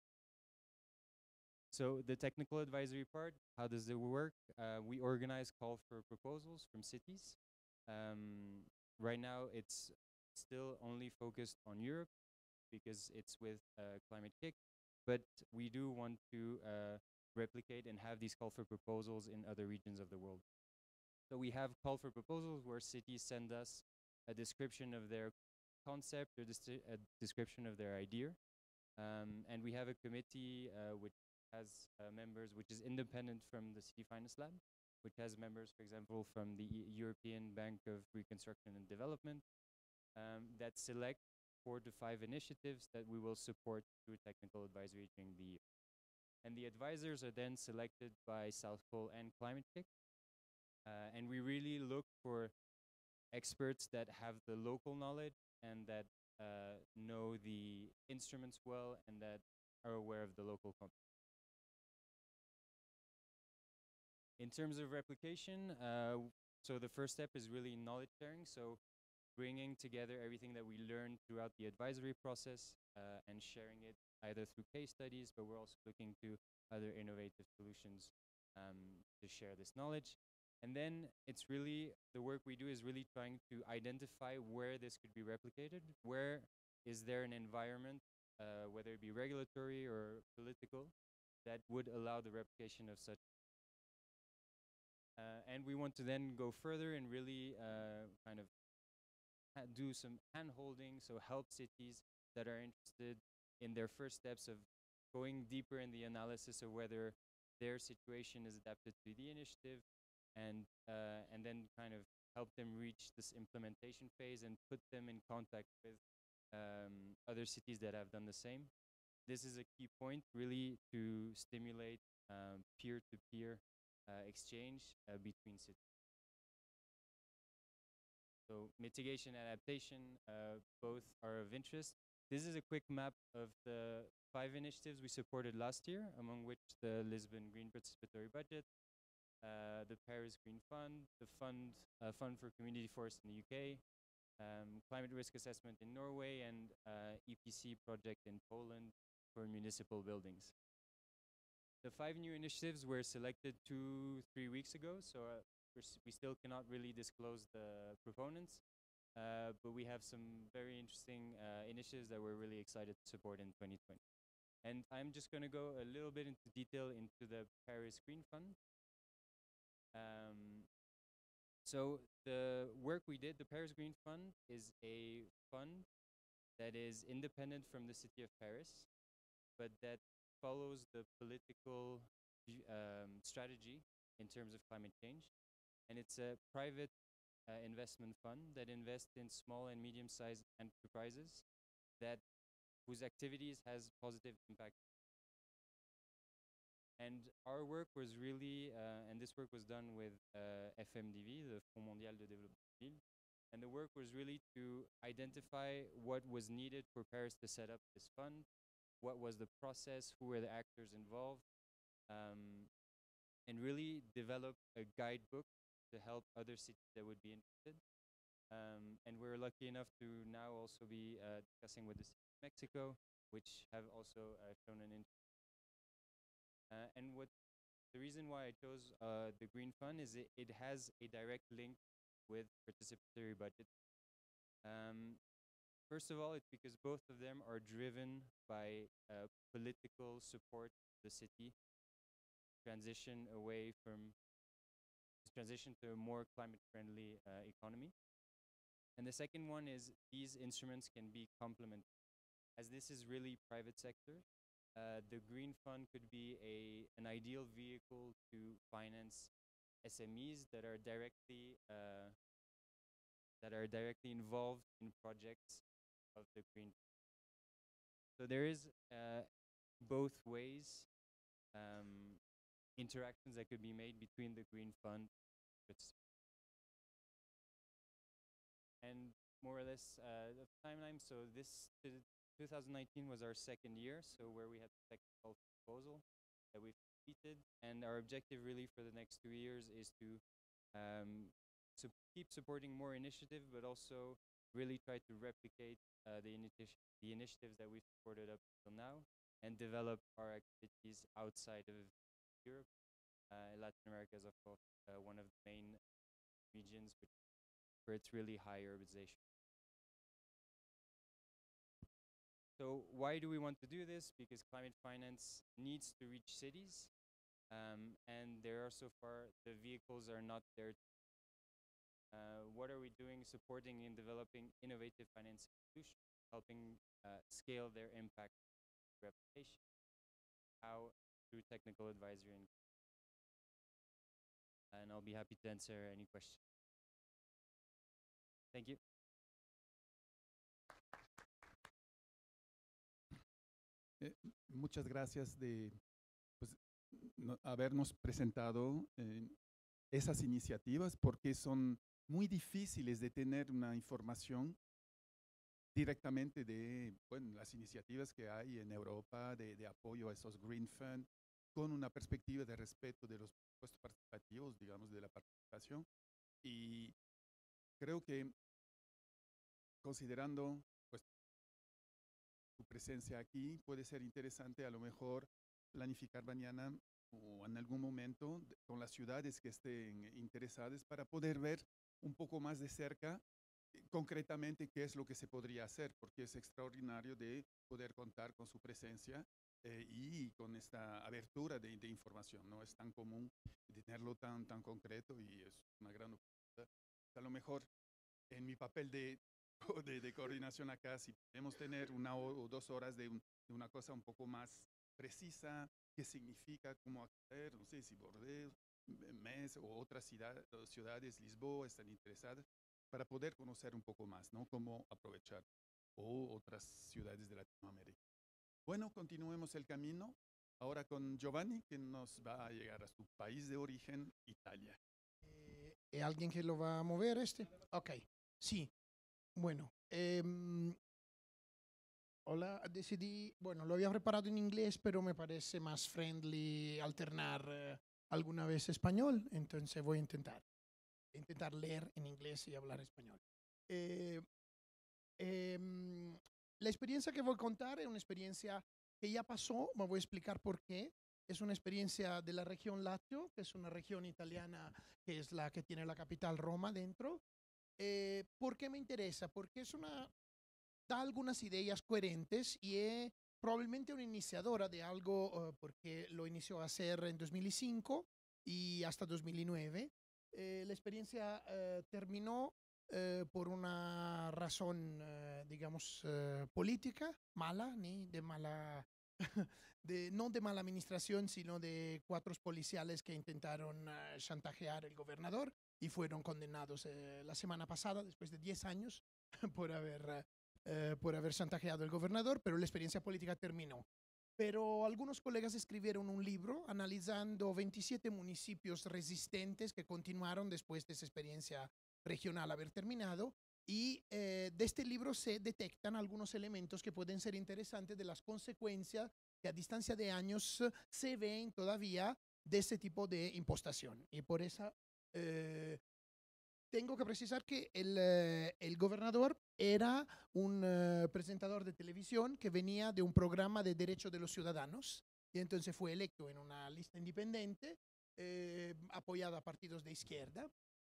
So the technical advisory part, how does it work? Uh, we organize call for proposals from cities. Um, right now, it's still only focused on Europe because it's with uh, Climate Kick, but we do want to uh, replicate and have these call for proposals in other regions of the world. So we have call for proposals where cities send us a description of their concept or a description of their idea. Um, and we have a committee uh, which has uh, members, which is independent from the City Finance Lab, which has members, for example, from the e European Bank of Reconstruction and Development, um, that select four to five initiatives that we will support through technical advisory during the year. And the advisors are then selected by South Pole and Climate Kick. Uh, and we really look for experts that have the local knowledge and that uh, know the instruments well and that are aware of the local context. In terms of replication, uh, so the first step is really knowledge sharing. So bringing together everything that we learned throughout the advisory process uh, and sharing it either through case studies, but we're also looking to other innovative solutions um, to share this knowledge. And then it's really, the work we do is really trying to identify where this could be replicated, where is there an environment uh, whether it be regulatory or political, that would allow the replication of such. Uh, and we want to then go further and really uh, kind of ha- do some hand-holding, so help cities that are interested in their first steps of going deeper in the analysis of whether their situation is adapted to the initiative, and uh, and then kind of help them reach this implementation phase and put them in contact with um, other cities that have done the same. This is a key point, really, to stimulate um, peer-to-peer uh, exchange uh, between cities. So mitigation, adaptation, uh, both are of interest. This is a quick map of the five initiatives we supported last year, among which the Lisbon Green Participatory Budget, uh, the Paris Green Fund, the Fund uh, Fund for Community Forests in the U K, um, Climate Risk Assessment in Norway, and uh, E P C project in Poland for municipal buildings. The five new initiatives were selected two, three weeks ago, so uh, we're s- we still cannot really disclose the proponents, uh, but we have some very interesting uh, initiatives that we're really excited to support in twenty twenty. And I'm just going to go a little bit into detail into the Paris Green Fund. Um, so the work we did, the Paris Green Fund is a fund that is independent from the city of Paris, but that follows the political view- um, strategy in terms of climate change. And it's a private uh, investment fund that invests in small and medium-sized enterprises that whose activities has positive impact. And our work was really, uh, and this work was done with uh, F M D V, the Fonds Mondial de Développement Ville, and the work was really to identify what was needed for Paris to set up this fund, what was the process, who were the actors involved, um, and really develop a guidebook to help other cities that would be interested. Um, and we're lucky enough to now also be uh, discussing with the city of Mexico, which have also uh, shown an interest. Uh, and what the reason why I chose uh, the Green Fund is it, it has a direct link with participatory budget. Um, First of all, it's because both of them are driven by uh, political support of the city, transition away from transition to a more climate-friendly uh, economy. And the second one is these instruments can be complementary. As this is really private sector, uh, the Green Fund could be a an ideal vehicle to finance S M Es that are directly uh, that are directly involved in projects of the Green. So there is uh, both ways um, interactions that could be made between the Green Fund and more or less uh, the timeline. So this two thousand nineteen was our second year, so where we had the second call for proposal that we've completed, and our objective really for the next two years is to um, sup keep supporting more initiatives, but also really try to replicate uh, the, initi the initiatives that we've supported up till now, and develop our activities outside of Europe. Uh, Latin America is, of course, uh, one of the main regions which, where it's really high urbanization. So why do we want to do this? Because climate finance needs to reach cities, um, and there are so far, the vehicles are not there. Uh, what are we doing supporting and developing innovative financing solutions, helping uh, scale their impact reputation? How? Through technical advisory. And, and I'll be happy to answer any questions. Thank you.
Eh, muchas gracias de pues, no, habernos presentado eh, esas iniciativas, porque son muy difíciles de tener una información directamente de bueno, las iniciativas que hay en Europa de, de apoyo a esos Green Fund, con una perspectiva de respeto de los puestos participativos, digamos, de la participación. Y creo que considerando pues, tu presencia aquí, puede ser interesante a lo mejor planificar mañana o en algún momento de, con las ciudades que estén interesadas para poder ver un poco más de cerca concretamente qué es lo que se podría hacer, porque es extraordinario de poder contar con su presencia eh, y con esta abertura de, de información. No es tan común tenerlo tan, tan concreto y es una gran oportunidad. A lo mejor en mi papel de, de, de coordinación acá, si podemos tener una o, o dos horas de, un, de una cosa un poco más precisa, qué significa, cómo acceder, no sé si Bordeaux, Metz o otras ciudad, ciudades, Lisboa, están interesadas, para poder conocer un poco más, ¿no? Cómo aprovechar, o otras ciudades de Latinoamérica. Bueno, continuemos el camino ahora con Giovanni, que nos va a llegar a su país de origen, Italia.
Eh, ¿Hay alguien que lo va a mover este? Ok, sí. Bueno, em, hola, decidí, bueno, lo había preparado en inglés, pero me parece más friendly alternar eh, alguna vez español, entonces voy a intentar, intentar leer en inglés y hablar español. Eh, em, la experiencia que voy a contar es una experiencia que ya pasó, me voy a explicar por qué. Es una experiencia de la región Lazio, que es una región italiana que es la que tiene la capital Roma dentro. Eh, ¿Por qué me interesa? Porque es una, da algunas ideas coherentes y es probablemente una iniciadora de algo, uh, porque lo inició a hacer en dos mil cinco y hasta dos mil nueve. Eh, la experiencia uh, terminó uh, por una razón, uh, digamos, uh, política, mala, ni de mala, de, no de mala administración, sino de cuatro policiales que intentaron uh, chantajear al gobernador y fueron condenados uh, la semana pasada, después de diez años, por haber, uh, por haber chantajeado al gobernador, pero la experiencia política terminó. Pero algunos colegas escribieron un libro analizando veintisiete municipios resistentes que continuaron después de esa experiencia regional haber terminado. Y eh, de este libro se detectan algunos elementos que pueden ser interesantes de las consecuencias que a distancia de años se ven todavía de ese tipo de impostación. Y por eso eh, tengo que precisar que el, eh, el gobernador era un uh, presentador de televisión que venía de un programa de derechos de los ciudadanos y entonces fue electo en una lista independiente eh, apoyada a partidos de izquierda.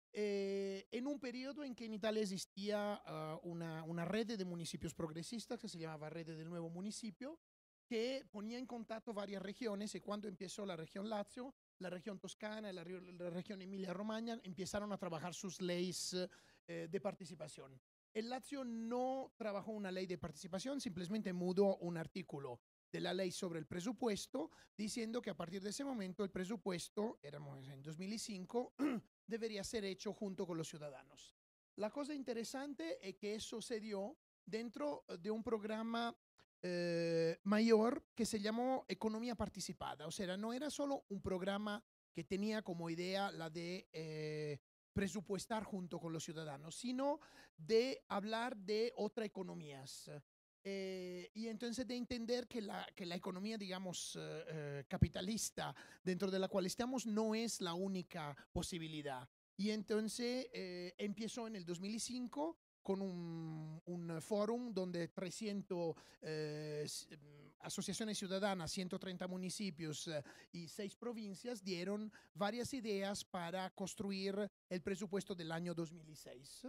Eh, en un periodo en que en Italia existía uh, una, una red de municipios progresistas que se llamaba Red del Nuevo Municipio, que ponía en contacto varias regiones y cuando empezó la región Lazio, la región Toscana y la, la región Emilia-Romagna empezaron a trabajar sus leyes eh, de participación. El Lazio no trabajó una ley de participación, simplemente mudó un artículo de la ley sobre el presupuesto, diciendo que a partir de ese momento el presupuesto, éramos en dos mil cinco, debería ser hecho junto con los ciudadanos. La cosa interesante es que eso se dio dentro de un programa eh, mayor que se llamó Economía Participada. O sea, no era solo un programa que tenía como idea la de eh, presupuestar junto con los ciudadanos, sino de hablar de otras economías. Eh, y entonces de entender que la, que la economía, digamos, eh, eh, capitalista dentro de la cual estamos no es la única posibilidad. Y entonces eh, empezó en el dos mil cinco con un, un fórum donde trescientas eh, asociaciones ciudadanas, ciento treinta municipios eh, y seis provincias dieron varias ideas para construir el presupuesto del año dos mil seis.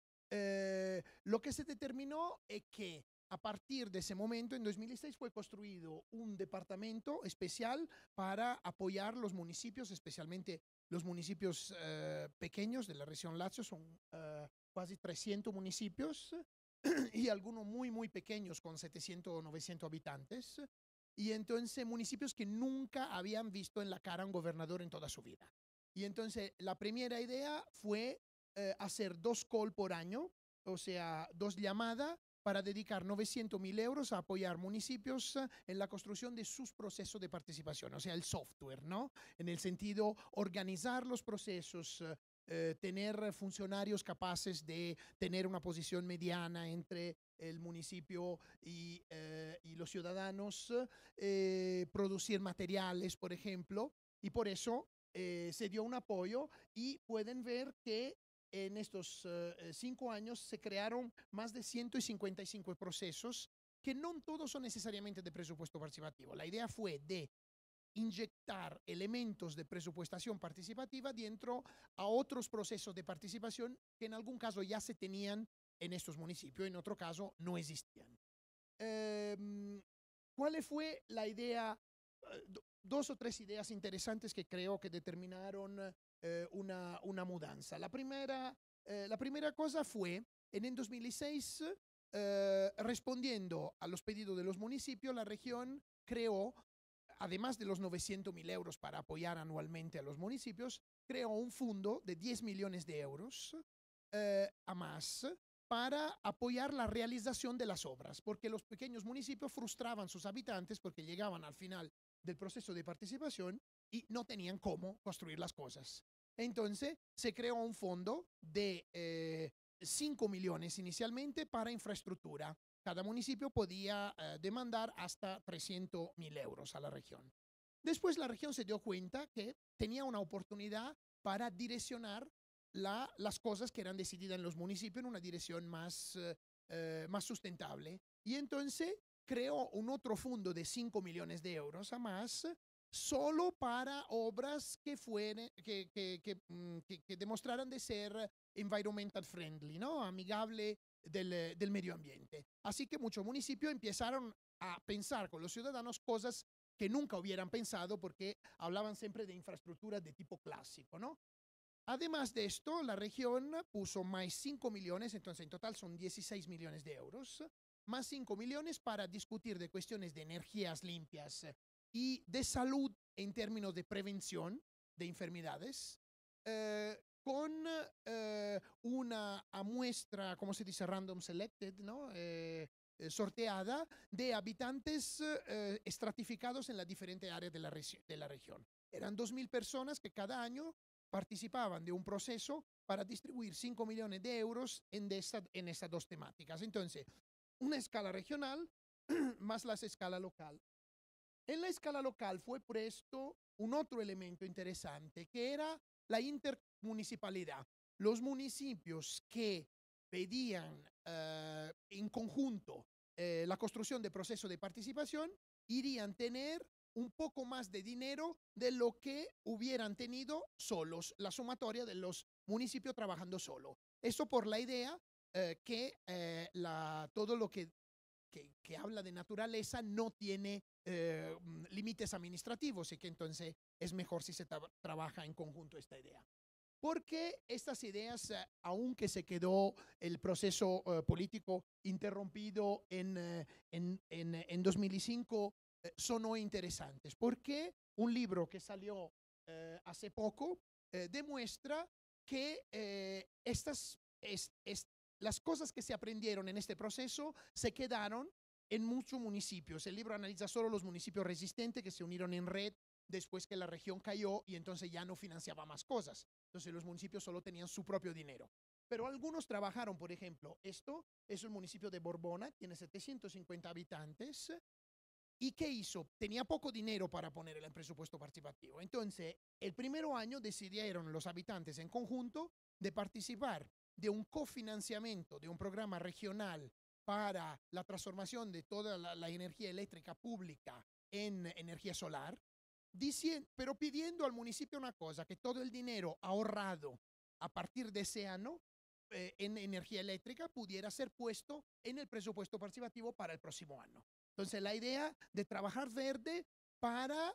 Eh, lo que se determinó es que a partir de ese momento, en dos mil seis, fue construido un departamento especial para apoyar los municipios, especialmente los municipios eh, pequeños de la región Lazio, son eh, casi trescientos municipios y algunos muy, muy pequeños con setecientos o novecientos habitantes. Y entonces municipios que nunca habían visto en la cara a un gobernador en toda su vida. Y entonces la primera idea fue eh, hacer dos call por año, o sea, dos llamadas para dedicar novecientos mil euros a apoyar municipios en la construcción de sus procesos de participación, o sea, el software, ¿no? En el sentido, organizar los procesos, eh, tener funcionarios capaces de tener una posición mediana entre el municipio y, eh, y los ciudadanos, eh, producir materiales, por ejemplo, y por eso eh, se dio un apoyo y pueden ver que en estos uh, cinco años se crearon más de ciento cincuenta y cinco procesos que no todos son necesariamente de presupuesto participativo. La idea fue de inyectar elementos de presupuestación participativa dentro a otros procesos de participación que en algún caso ya se tenían en estos municipios, en otro caso no existían. Em, ¿Cuál fue la idea? Eh, do- dos o tres ideas interesantes que creo que determinaron eh, una, una mudanza. La primera, eh, la primera cosa fue, en el dos mil seis, eh, respondiendo a los pedidos de los municipios, la región creó, además de los novecientos mil euros para apoyar anualmente a los municipios, creó un fondo de diez millones de euros eh, a más para apoyar la realización de las obras, porque los pequeños municipios frustraban a sus habitantes porque llegaban al final del proceso de participación y no tenían cómo construir las cosas. Entonces se creó un fondo de eh, cinco millones inicialmente para infraestructura. Cada municipio podía eh, demandar hasta trescientos mil euros a la región. Después la región se dio cuenta que tenía una oportunidad para direccionar la, las cosas que eran decididas en los municipios en una dirección más, eh, eh, más sustentable. Y entonces creó un otro fondo de cinco millones de euros a más solo para obras que, fueren, que, que, que, que, que demostraran de ser environmental friendly, ¿no? Amigable del, del medio ambiente. Así que muchos municipios empezaron a pensar con los ciudadanos cosas que nunca hubieran pensado porque hablaban siempre de infraestructuras de tipo clásico, ¿no? Además de esto, la región puso más cinco millones, entonces en total son dieciséis millones de euros, más cinco millones para discutir de cuestiones de energías limpias y de salud en términos de prevención de enfermedades, eh, con eh, una muestra, ¿cómo se dice? Random selected, ¿no? Eh, eh, sorteada de habitantes eh, estratificados en las diferentes áreas de la, de la región. Eran dos mil personas que cada año participaban de un proceso para distribuir cinco millones de euros en, esta, en estas dos temáticas. Entonces, una escala regional más la escala local. En la escala local fue puesto un otro elemento interesante que era la intermunicipalidad. Los municipios que pedían eh, en conjunto eh, la construcción de proceso de participación irían a tener un poco más de dinero de lo que hubieran tenido solos, la sumatoria de los municipios trabajando solo. Eso por la idea eh, que eh, la, todo lo que, que, que habla de naturaleza no tiene eh, límites administrativos y que entonces es mejor si se tra trabaja en conjunto esta idea. Porque estas ideas, eh, aunque se quedó el proceso eh, político interrumpido en, eh, en, en, en dos mil cinco, eh, son hoy interesantes. Porque un libro que salió eh, hace poco eh, demuestra que eh, estas, es, es, las cosas que se aprendieron en este proceso se quedaron en muchos municipios. El libro analiza solo los municipios resistentes que se unieron en red después que la región cayó y entonces ya no financiaba más cosas. Entonces los municipios solo tenían su propio dinero. Pero algunos trabajaron, por ejemplo, esto es el municipio de Borbona, tiene setecientos cincuenta habitantes. ¿Y qué hizo? Tenía poco dinero para poner en el presupuesto participativo. Entonces, el primer año decidieron los habitantes en conjunto de participar de un cofinanciamiento de un programa regional para la transformación de toda la, la energía eléctrica pública en energía solar, diciendo, pero pidiendo al municipio una cosa, que todo el dinero ahorrado a partir de ese año eh, en energía eléctrica pudiera ser puesto en el presupuesto participativo para el próximo año. Entonces, la idea de trabajar verde para,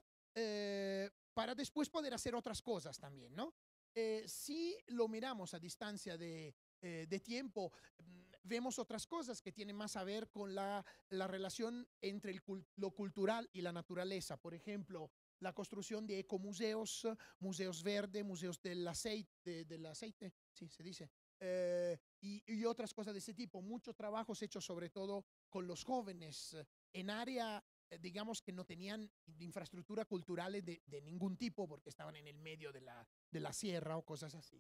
eh, para después poder hacer otras cosas también, ¿no? Eh, si lo miramos a distancia de, eh, de tiempo, vemos otras cosas que tienen más a ver con la, la relación entre el, lo cultural y la naturaleza. Por ejemplo, la construcción de ecomuseos, museos verdes, museos del aceite, de, del aceite, sí, se dice, eh, y, y otras cosas de ese tipo. Muchos trabajos hechos sobre todo con los jóvenes en área, digamos, que no tenían infraestructura cultural de, de ningún tipo porque estaban en el medio de la, de la sierra o cosas así.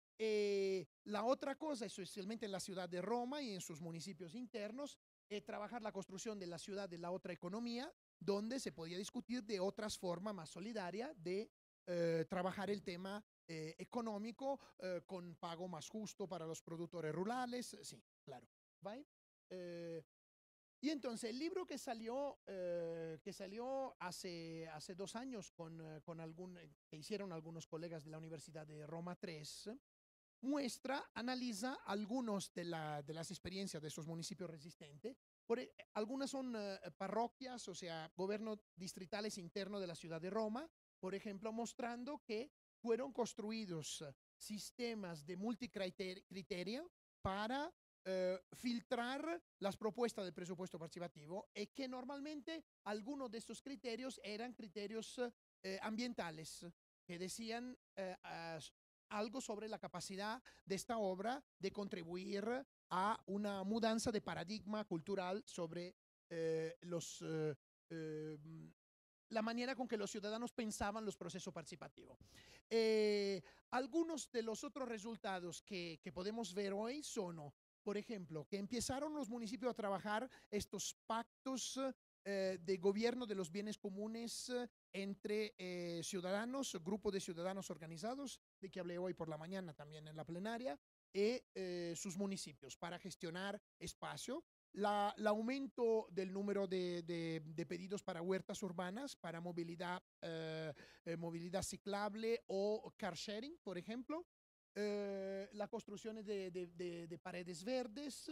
Eh, la otra cosa, especialmente en la ciudad de Roma y en sus municipios internos, es trabajar la construcción de la ciudad de la otra economía, donde se podía discutir de otras formas más solidarias de eh, trabajar el tema eh, económico eh, con pago más justo para los productores rurales. Sí, claro. ¿Vale? Eh, y entonces el libro que salió, eh, que salió hace, hace dos años con, con algún, que hicieron algunos colegas de la Universidad de Roma tres, muestra, analiza algunos de, la, de las experiencias de esos municipios resistentes. Por, e- algunas son eh, parroquias, o sea, gobiernos distritales internos de la ciudad de Roma, por ejemplo, mostrando que fueron construidos eh, sistemas de multicriterio para eh, filtrar las propuestas del presupuesto participativo y que normalmente algunos de estos criterios eran criterios eh, ambientales que decían eh, as- algo sobre la capacidad de esta obra de contribuir a una mudanza de paradigma cultural sobre eh, los, eh, eh, la manera con que los ciudadanos pensaban los procesos participativos. Eh, algunos de los otros resultados que, que podemos ver hoy son, por ejemplo, que empezaron los municipios a trabajar estos pactos eh, de gobierno de los bienes comunes eh, entre eh, ciudadanos, grupos de ciudadanos organizados, de que hablé hoy por la mañana también en la plenaria, y eh, sus municipios para gestionar espacio. La, el aumento del número de, de, de, pedidos para huertas urbanas, para movilidad, eh, eh, movilidad ciclable o car sharing, por ejemplo. Eh, la construcción de, de, de, de paredes verdes.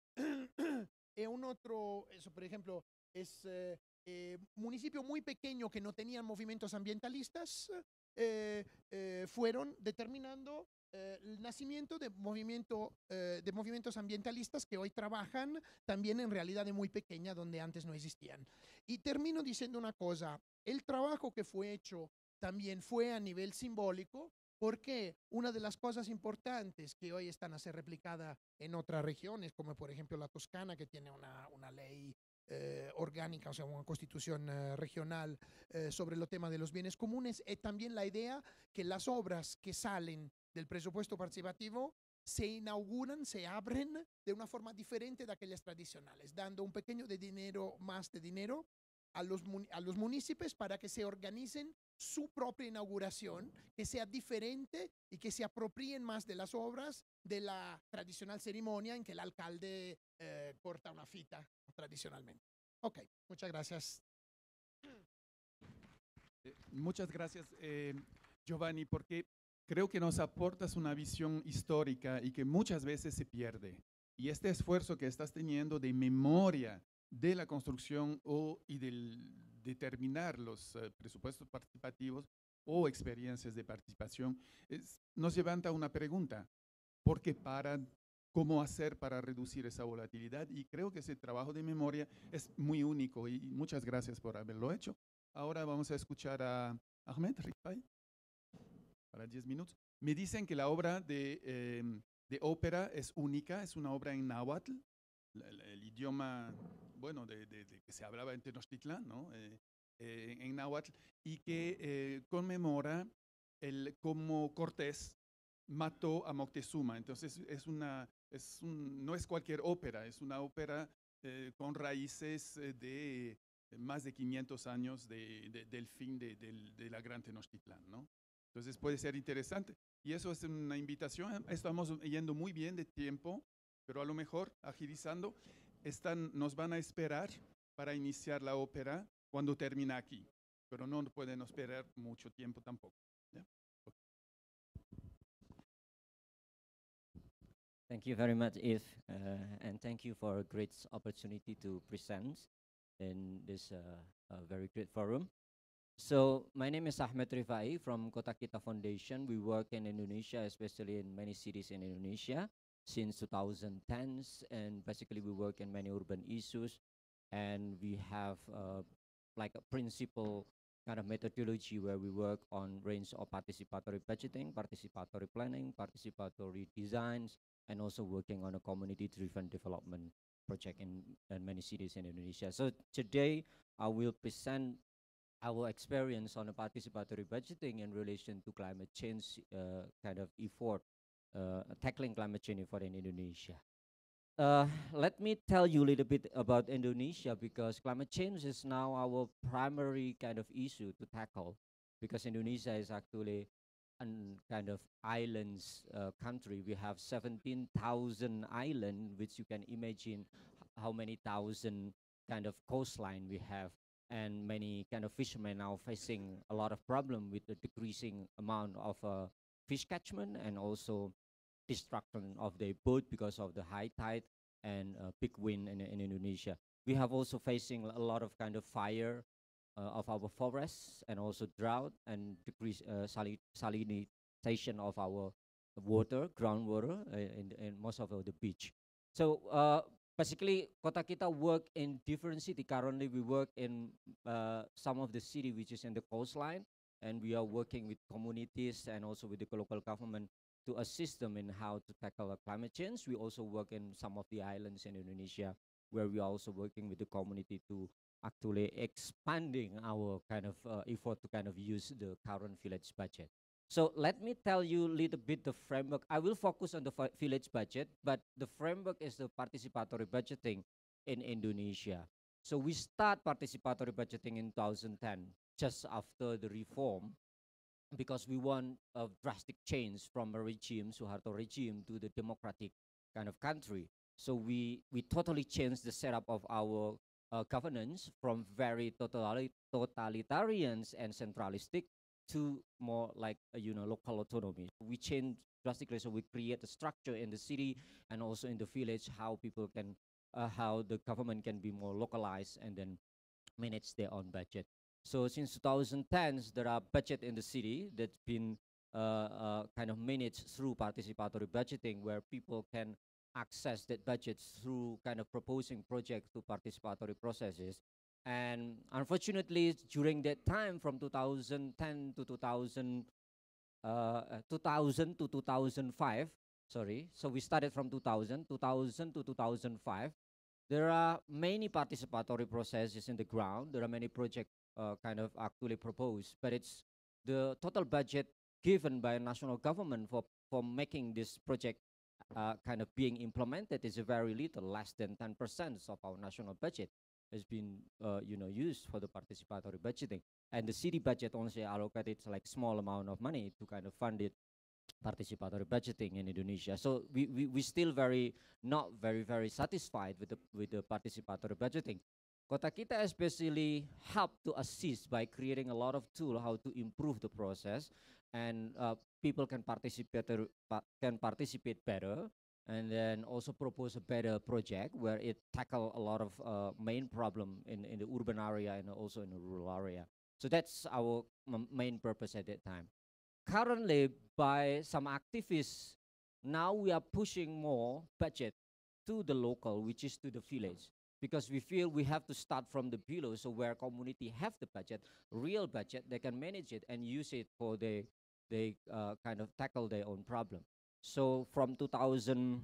Y un otro, eso por ejemplo, es eh, eh, municipio muy pequeño que no tenían movimientos ambientalistas, eh, eh, fueron determinando eh, el nacimiento de, movimiento, eh, de movimientos ambientalistas que hoy trabajan también en realidad de muy pequeña donde antes no existían. Y termino diciendo una cosa, el trabajo que fue hecho también fue a nivel simbólico, porque una de las cosas importantes que hoy están a ser replicada en otras regiones, como por ejemplo la Toscana, que tiene una, una ley eh, orgánica, o sea, una constitución eh, regional eh, sobre el tema de los bienes comunes, es también la idea que las obras que salen del presupuesto participativo se inauguran, se abren de una forma diferente de aquellas tradicionales, dando un pequeño de dinero, más de dinero a los, a los municipios para que se organicen su propia inauguración, que sea diferente y que se apropien más de las obras de la tradicional ceremonia en que el alcalde eh, corta una fita tradicionalmente. Ok, muchas gracias.
Eh, muchas gracias, eh, Giovanni, porque creo que nos aportas una visión histórica y que muchas veces se pierde. Y este esfuerzo que estás teniendo de memoria de la construcción o, y del determinar los uh, presupuestos participativos o experiencias de participación, es, nos levanta una pregunta. ¿Por qué paran? ¿Cómo hacer para reducir esa volatilidad? Y creo que ese trabajo de memoria es muy único y muchas gracias por haberlo hecho. Ahora vamos a escuchar a Ahmed Rifai para diez minutos. Me dicen que la obra de, eh, de ópera es única, es una obra en náhuatl, el, el idioma, bueno, de, de, de que se hablaba en Tenochtitlán, ¿no? Eh, eh, en náhuatl, y que eh, conmemora el, cómo Cortés mató a Moctezuma. Entonces es una, es un, no es cualquier ópera, es una ópera eh, con raíces eh, de más de quinientos años de, de, del fin de, de, de la Gran Tenochtitlán, ¿no? Entonces puede ser interesante. Y eso es una invitación. Estamos yendo muy bien de tiempo, pero a lo mejor, agilizando, están, nos van a esperar para iniciar la ópera cuando termina aquí. Pero no pueden esperar mucho tiempo tampoco. ¿Ya? Okay.
Thank you very much, Yves, uh, and thank you for a great opportunity to present in this uh, uh, very great forum. So my name is Ahmed Rifai from Kota Kita Foundation. We work in Indonesia, especially in many cities in Indonesia since two thousand tens, and basically we work in many urban issues, and we have uh, like a principle kind of methodology where we work on range of participatory budgeting, participatory planning, participatory designs, and also working on a community-driven development project in, in many cities in Indonesia. So today I will present our experience on a participatory budgeting in relation to climate change uh, kind of effort, uh, tackling climate change effort in Indonesia. Uh, let me tell you a little bit about Indonesia, because climate change is now our primary kind of issue to tackle, because Indonesia is actually a kind of islands uh, country. We have seventeen thousand islands, which you can imagine how many thousand kind of coastline we have. And many kind of fishermen are facing a lot of problem with the decreasing amount of uh, fish catchment, and also destruction of their boat because of the high tide and uh, big wind in, in Indonesia. We have also facing a lot of kind of fire uh, of our forests and also drought and decrease uh, sali- salinization of our water, groundwater uh, in, in most of uh, the beach. So uh, basically, Kota Kita work in different city. Currently, we work in uh, some of the city which is in the coastline, and we are working with communities and also with the local government to assist them in how to tackle uh, climate change. We also work in some of the islands in Indonesia, where we are also working with the community to actually expanding our kind of uh, effort to kind of use the current village budget. So let me tell you a little bit the framework. I will focus on the fi- village budget, but the framework is the participatory budgeting in Indonesia. So we start participatory budgeting in two thousand ten, just after the reform, because we want a drastic change from a regime, Suharto regime, to the democratic kind of country. So we we totally changed the setup of our uh, governance from very totali- totalitarians and centralistic to more like uh, you know local autonomy. We changed drastically, so we create a structure in the city and also in the village how people can uh, how the government can be more localized and then manage their own budget. So since twenty tens, there are budget in the city that's been uh, uh, kind of managed through participatory budgeting, where people can access that budget through kind of proposing projects to participatory processes. And unfortunately, during that time, from two thousand ten to two thousand, uh, uh, two thousand to two thousand five, sorry, so we started from two thousand, two thousand to two thousand five. There are many participatory processes in the ground. There are many projects uh, kind of actually proposed, but it's the total budget given by a national government for, for making this project uh, kind of being implemented is very little, less than ten percent of our national budget has been uh, you know used for the participatory budgeting, and the city budget only allocated like small amount of money to kind of fund it participatory budgeting in Indonesia. So we, we, we still very not very very satisfied with the with the participatory budgeting. Kota Kita especially helped to assist by creating a lot of tool how to improve the process, and uh, people can participate er- pa- can participate better, and then also propose a better project where it tackle a lot of uh, main problem in in the urban area and also in the rural area. So that's our m- main purpose at that time. Currently, by some activists, now we are pushing more budget to the local, which is to the village, because we feel we have to start from the below. So where community have the budget, real budget, they can manage it and use it for they they uh, kind of tackle their own problem. So from two thousand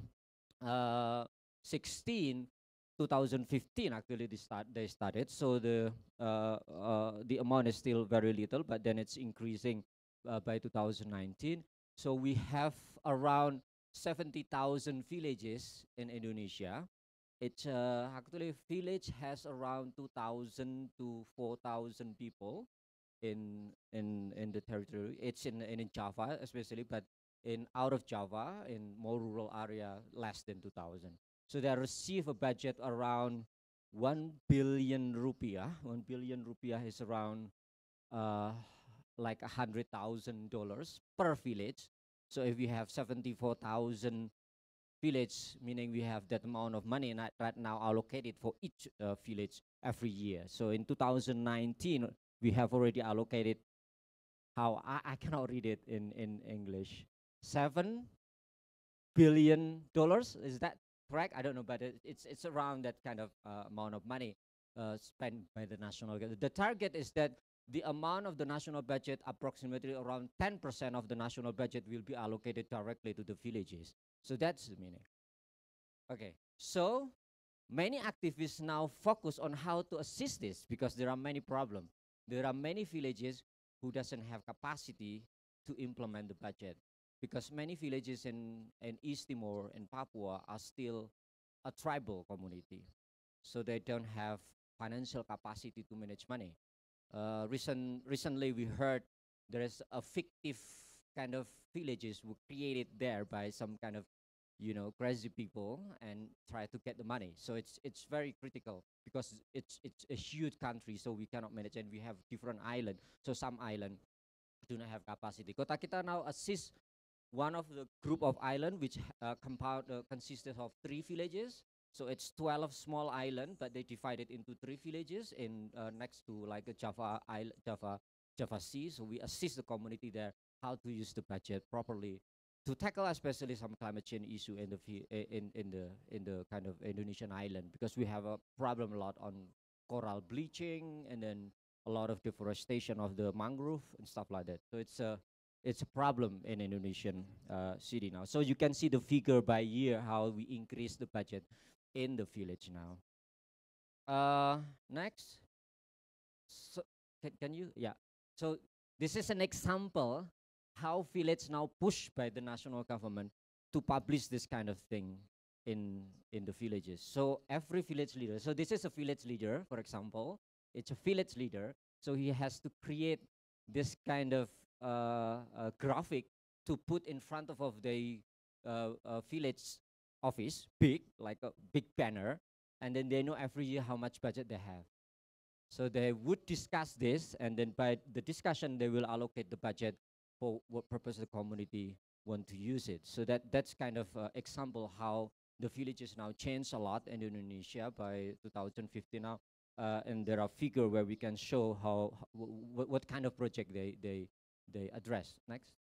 sixteen, two thousand fifteen, actually they start they started. So the uh, uh, the amount is still very little, but then it's increasing uh, by two thousand nineteen. So we have around seventy thousand villages in Indonesia. It's uh, actually village has around two thousand to four thousand people in in in the territory. It's in in Java especially, but in out of Java in more rural area less than two thousand. So they receive a budget around one billion rupiah. One billion rupiah is around uh, like a hundred thousand dollars per village. So if you have seventy-four thousand village, meaning we have that amount of money not right now allocated for each uh, village every year. So in two thousand nineteen, we have already allocated how I, I cannot read it in in English. Seven billion dollars, is that correct? I don't know, but it, it's it's around that kind of uh, amount of money uh, spent by the national government. The target is that the amount of the national budget, approximately around ten percent of the national budget, will be allocated directly to the villages. So that's the meaning. Okay, so many activists now focus on how to assist this because there are many problems. There are many villages who doesn't have capacity to implement the budget because many villages in, in East Timor and Papua are still a tribal community. So they don't have financial capacity to manage money. Uh, recent, recently we heard there is a fictive kind of villages were created there by some kind of you know crazy people and try to get the money. So it's it's very critical because it's it's a huge country, so we cannot manage, and we have different island. So some island do not have capacity. Kota Kita now assist one of the group of island which uh, compound uh, consisted of three villages. So it's twelve small island, but they divided into three villages in uh, next to like a Java island, Java Java Sea. So we assist the community there how to use the budget properly to tackle especially some climate change issue in the fi- i- in in the in the kind of Indonesian island, because we have a problem a lot on coral bleaching and then a lot of deforestation of the mangrove and stuff like that. So it's a it's a problem in Indonesian uh, city now. So you can see the figure by year how we increase the budget in the village now. Uh, next, so can, can you yeah. So this is an example how village now pushed by the national government to publish this kind of thing in in the villages. So every village leader, so this is a village leader, for example, it's a village leader, so he has to create this kind of uh, uh, graphic to put in front of, of the uh, uh, village office, big, like a big banner, and then they know every year how much budget they have. So they would discuss this, and then by the discussion, they will allocate the budget for what purpose the community want to use it. So that that's kind of uh, example how the villages now change a lot in Indonesia by two thousand fifteen now, uh, and there are figure where we can show how what, what kind of project they they they address. Next.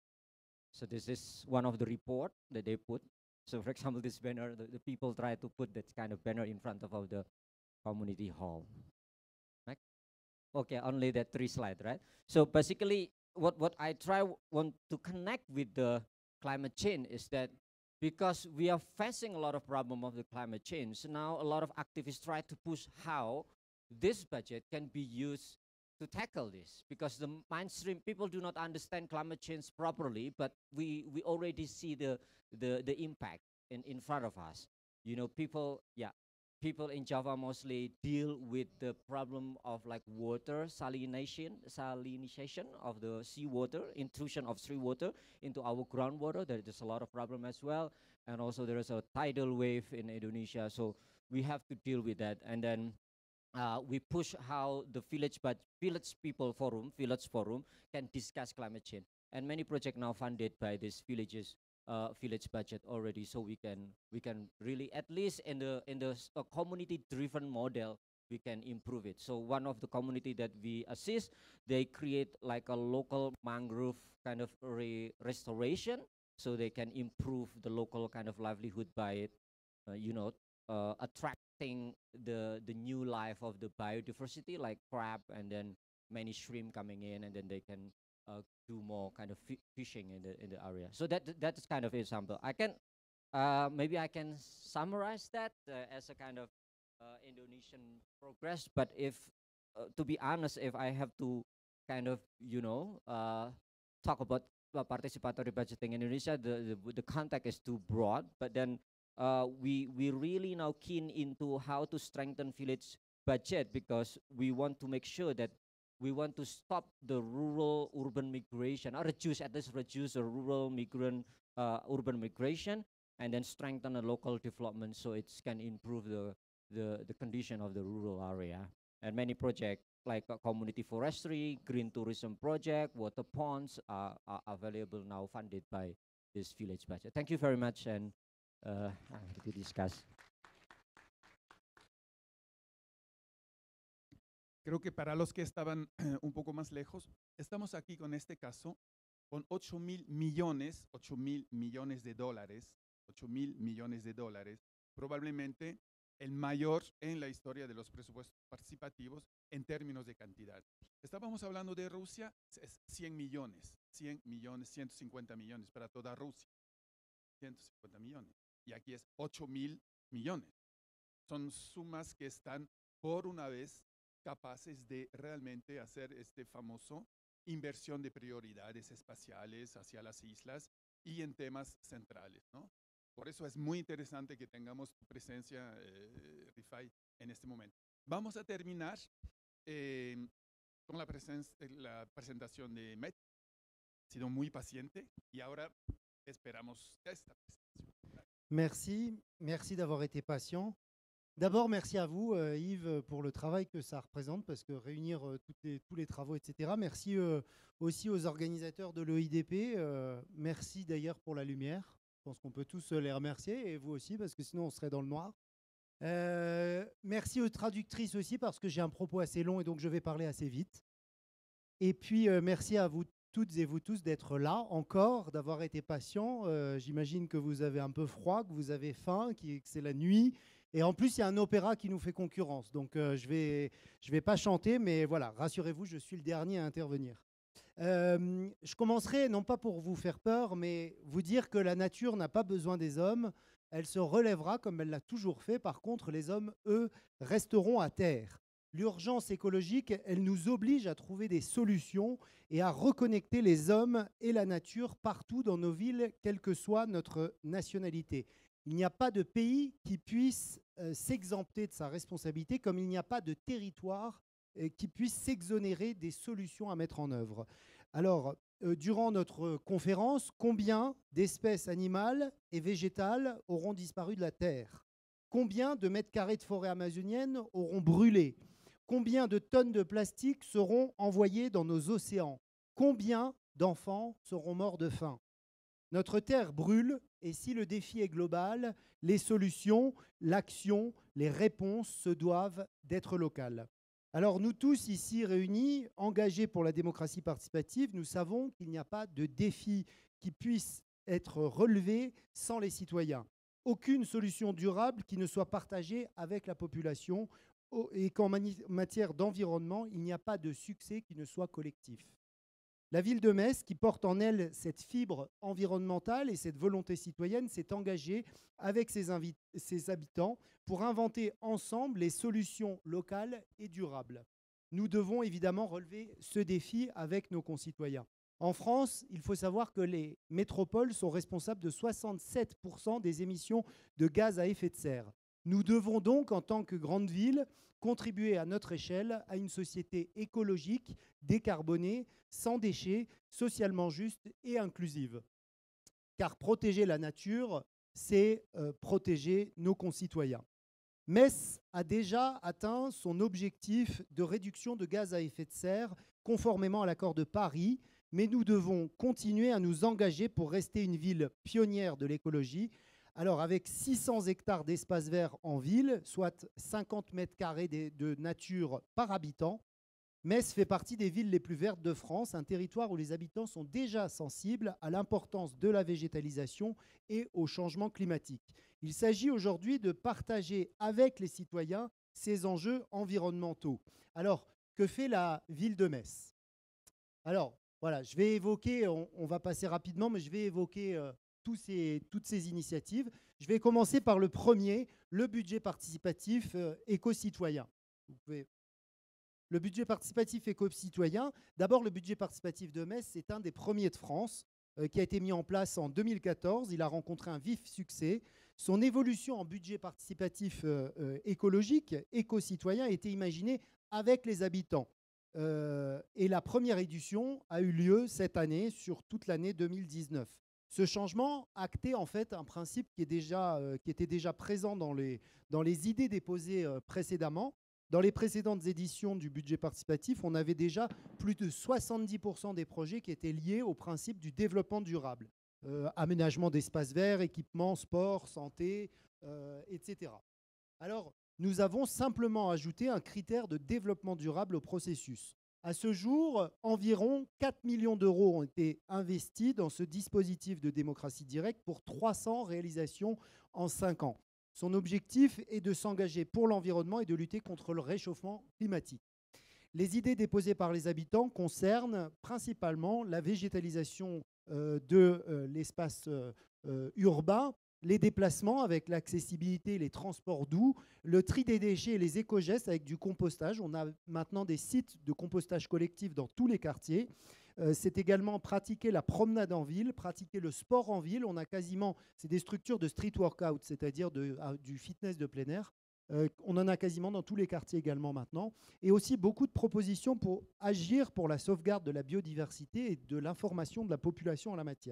So this is one of the report that they put. So for example, this banner, the, the people try to put that kind of banner in front of, of the community hall. Next. Okay, only that three slide, right? So basically, what what I try w- want to connect with the climate change is that because we are facing a lot of problem of the climate change, so now a lot of activists try to push how this budget can be used to tackle this, because the mainstream people do not understand climate change properly, but we we already see the the the impact in in front of us. You know, people, yeah, people in Java mostly deal with the problem of like water salination, salinization of the seawater, intrusion of seawater into our groundwater. There is a lot of problem as well, and also there is a tidal wave in Indonesia, so we have to deal with that. And then uh, we push how the village but village people forum, village forum, can discuss climate change. And many projects now funded by these villages, uh, village budget already, so we can we can really at least in the in the s- uh, community-driven model we can improve it. So one of the community that we assist, they create like a local mangrove kind of re- restoration, so they can improve the local kind of livelihood by it, uh, you know, uh, attracting the the new life of the biodiversity like crab and then many shrimp coming in, and then they can uh, do more kind of fi- fishing in the in the area. So that that's kind of example. I can uh, maybe I can summarize that uh, as a kind of uh, Indonesian progress. But if uh, to be honest, if I have to kind of you know uh, talk about uh, participatory budgeting in Indonesia, the, the the context is too broad. But then uh, we we really now keen into how to strengthen village budget, because we want to make sure that we want to stop the rural urban migration, or reduce at least reduce the rural migrant uh, urban migration, and then strengthen the local development so it can improve the the the condition of the rural area. And many projects like uh, community forestry, green tourism project, water ponds are, are available now, funded by this village budget. Thank you very much, and uh, I'm happy to discuss.
Creo que para los que estaban un poco más lejos, estamos aquí con este caso, con ocho mil millones, ocho mil millones de dólares, ocho mil millones de dólares, probablemente el mayor en la historia de los presupuestos participativos en términos de cantidad. Estábamos hablando de Rusia, es cien millones, cien millones, ciento cincuenta millones para toda Rusia, ciento cincuenta millones. Y aquí es ocho mil millones. Son sumas que están por una vez capaces de realmente hacer este famoso inversión de prioridades espaciales hacia las islas y en temas centrales, ¿no? Por eso es muy interesante que tengamos tu presencia, eh, Rifai, en este momento. Vamos a terminar eh, con la, presen la presentación de Met. Ha sido muy paciente y ahora esperamos esta presentación.
Merci, merci d'avoir été patient. D'abord, merci à vous, euh, Yves, pour le travail que ça représente, parce que réunir euh, toutes les, tous les travaux, et cetera. Merci euh, aussi aux organisateurs de l'E I D P. Euh, merci d'ailleurs pour la lumière. Je pense qu'on peut tous les remercier, et vous aussi, parce que sinon on serait dans le noir. Euh, merci aux traductrices aussi, parce que j'ai un propos assez long et donc je vais parler assez vite. Et puis, euh, merci à vous toutes et vous tous d'être là encore, d'avoir été patients. Euh, J'imagine que vous avez un peu froid, que vous avez faim, que c'est la nuit. Et en plus, il y a un opéra qui nous fait concurrence. Donc, euh, je ne vais, je vais pas chanter, mais voilà, rassurez-vous, je suis le dernier à intervenir. Euh, je commencerai, non pas pour vous faire peur, mais vous dire que la nature n'a pas besoin des hommes. Elle se relèvera comme elle l'a toujours fait. Par contre, les hommes, eux, resteront à terre. L'urgence écologique, elle nous oblige à trouver des solutions et à reconnecter les hommes et la nature partout dans nos villes, quelle que soit notre nationalité. Il n'y a pas de pays qui puisse euh, s'exempter de sa responsabilité, comme il n'y a pas de territoire euh, qui puisse s'exonérer des solutions à mettre en œuvre. Alors, euh, durant notre conférence, combien d'espèces animales et végétales auront disparu de la Terre? Combien de mètres carrés de forêt amazonienne auront brûlé? Combien de tonnes de plastique seront envoyées dans nos océans? Combien d'enfants seront morts de faim? Notre Terre brûle, et si le défi est global, les solutions, l'action, les réponses se doivent d'être locales. Alors nous tous ici réunis, engagés pour la démocratie participative, nous savons qu'il n'y a pas de défi qui puisse être relevé sans les citoyens. Aucune solution durable qui ne soit partagée avec la population, et qu'en matière d'environnement, il n'y a pas de succès qui ne soit collectif. La ville de Metz, qui porte en elle cette fibre environnementale et cette volonté citoyenne, s'est engagée avec ses, ses habitants pour inventer ensemble les solutions locales et durables. Nous devons évidemment relever ce défi avec nos concitoyens. En France, il faut savoir que les métropoles sont responsables de soixante-sept pour cent des émissions de gaz à effet de serre. Nous devons donc, en tant que grande ville, contribuer à notre échelle à une société écologique, décarbonée, sans déchets, socialement juste et inclusive. Car protéger la nature, c'est euh, protéger nos concitoyens. Metz a déjà atteint son objectif de réduction de gaz à effet de serre conformément à l'accord de Paris, mais nous devons continuer à nous engager pour rester une ville pionnière de l'écologie. Alors, avec six cents hectares d'espace vert en ville, soit cinquante mètres carrés de nature par habitant, Metz fait partie des villes les plus vertes de France, un territoire où les habitants sont déjà sensibles à l'importance de la végétalisation et au changement climatique. Il s'agit aujourd'hui de partager avec les citoyens ces enjeux environnementaux. Alors, que fait la ville de Metz? Alors, voilà, je vais évoquer, on, on va passer rapidement, mais je vais évoquer euh, tous ces, toutes ces initiatives. Je vais commencer par le premier, le budget participatif euh, éco-citoyen. Vous pouvez... Le budget participatif éco-citoyen, d'abord le budget participatif de Metz, c'est un des premiers de France euh, qui a été mis en place en deux mille quatorze. Il a rencontré un vif succès. Son évolution en budget participatif euh, euh, écologique, éco-citoyen, a été imaginée avec les habitants. Euh, et la première édition a eu lieu cette année, sur toute l'année deux mille dix-neuf. Ce changement actait en fait un principe qui, est déjà, euh, qui était déjà présent dans les, dans les idées déposées euh, précédemment. Dans les précédentes éditions du budget participatif, on avait déjà plus de soixante-dix pour cent des projets qui étaient liés au principe du développement durable. Euh, aménagement d'espaces verts, équipements, sport, santé, euh, et cetera. Alors, nous avons simplement ajouté un critère de développement durable au processus. À ce jour, environ quatre millions d'euros ont été investis dans ce dispositif de démocratie directe pour trois cents réalisations en cinq ans. Son objectif est de s'engager pour l'environnement et de lutter contre le réchauffement climatique. Les idées déposées par les habitants concernent principalement la végétalisation euh, de euh, l'espace euh, euh, urbain, les déplacements avec l'accessibilité, les transports doux, le tri des déchets et les éco-gestes avec du compostage. On a maintenant des sites de compostage collectif dans tous les quartiers. Euh, c'est également pratiquer la promenade en ville, pratiquer le sport en ville. On a quasiment, c'est des structures de street workout, c'est-à-dire de, à, du fitness de plein air. Euh, on en a quasiment dans tous les quartiers également maintenant. Et aussi beaucoup de propositions pour agir pour la sauvegarde de la biodiversité et de l'information de la population en la matière.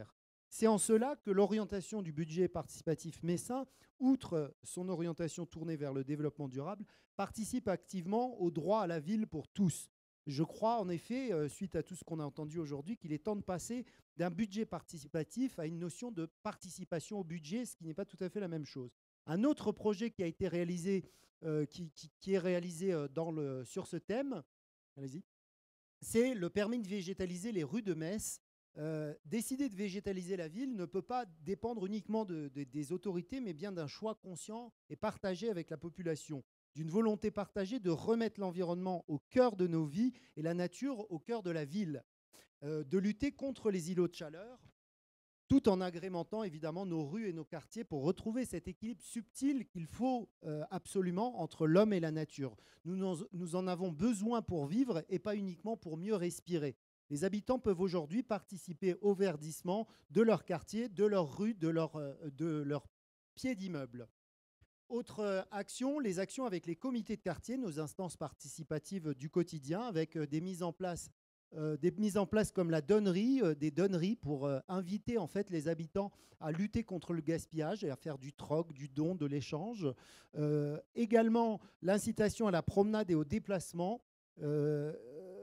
C'est en cela que l'orientation du budget participatif messin, outre son orientation tournée vers le développement durable, participe activement au droit à la ville pour tous. Je crois en effet, euh, suite à tout ce qu'on a entendu aujourd'hui, qu'il est temps de passer d'un budget participatif à une notion de participation au budget, ce qui n'est pas tout à fait la même chose. Un autre projet qui a été réalisé, euh, qui, qui, qui est réalisé euh, dans le, sur ce thème, allez-y, c'est le permis de végétaliser les rues de Metz. Euh, décider de végétaliser la ville ne peut pas dépendre uniquement de, de, des autorités, mais bien d'un choix conscient et partagé avec la population, d'une volonté partagée de remettre l'environnement au cœur de nos vies et la nature au cœur de la ville, euh, de lutter contre les îlots de chaleur, tout en agrémentant évidemment nos rues et nos quartiers pour retrouver cet équilibre subtil qu'il faut euh, absolument entre l'homme et la nature. Nous en, nous en avons besoin pour vivre et pas uniquement pour mieux respirer. Les habitants peuvent aujourd'hui participer au verdissement de leur quartier, de leur rue, de leur, euh, de leur pied d'immeuble. Autre euh, action, les actions avec les comités de quartier, nos instances participatives du quotidien, avec euh, des mises en place Euh, des mises en place comme la donnerie, euh, des donneries pour euh, inviter en fait les habitants à lutter contre le gaspillage et à faire du troc, du don, de l'échange. Euh, également l'incitation à la promenade et au déplacement. Euh,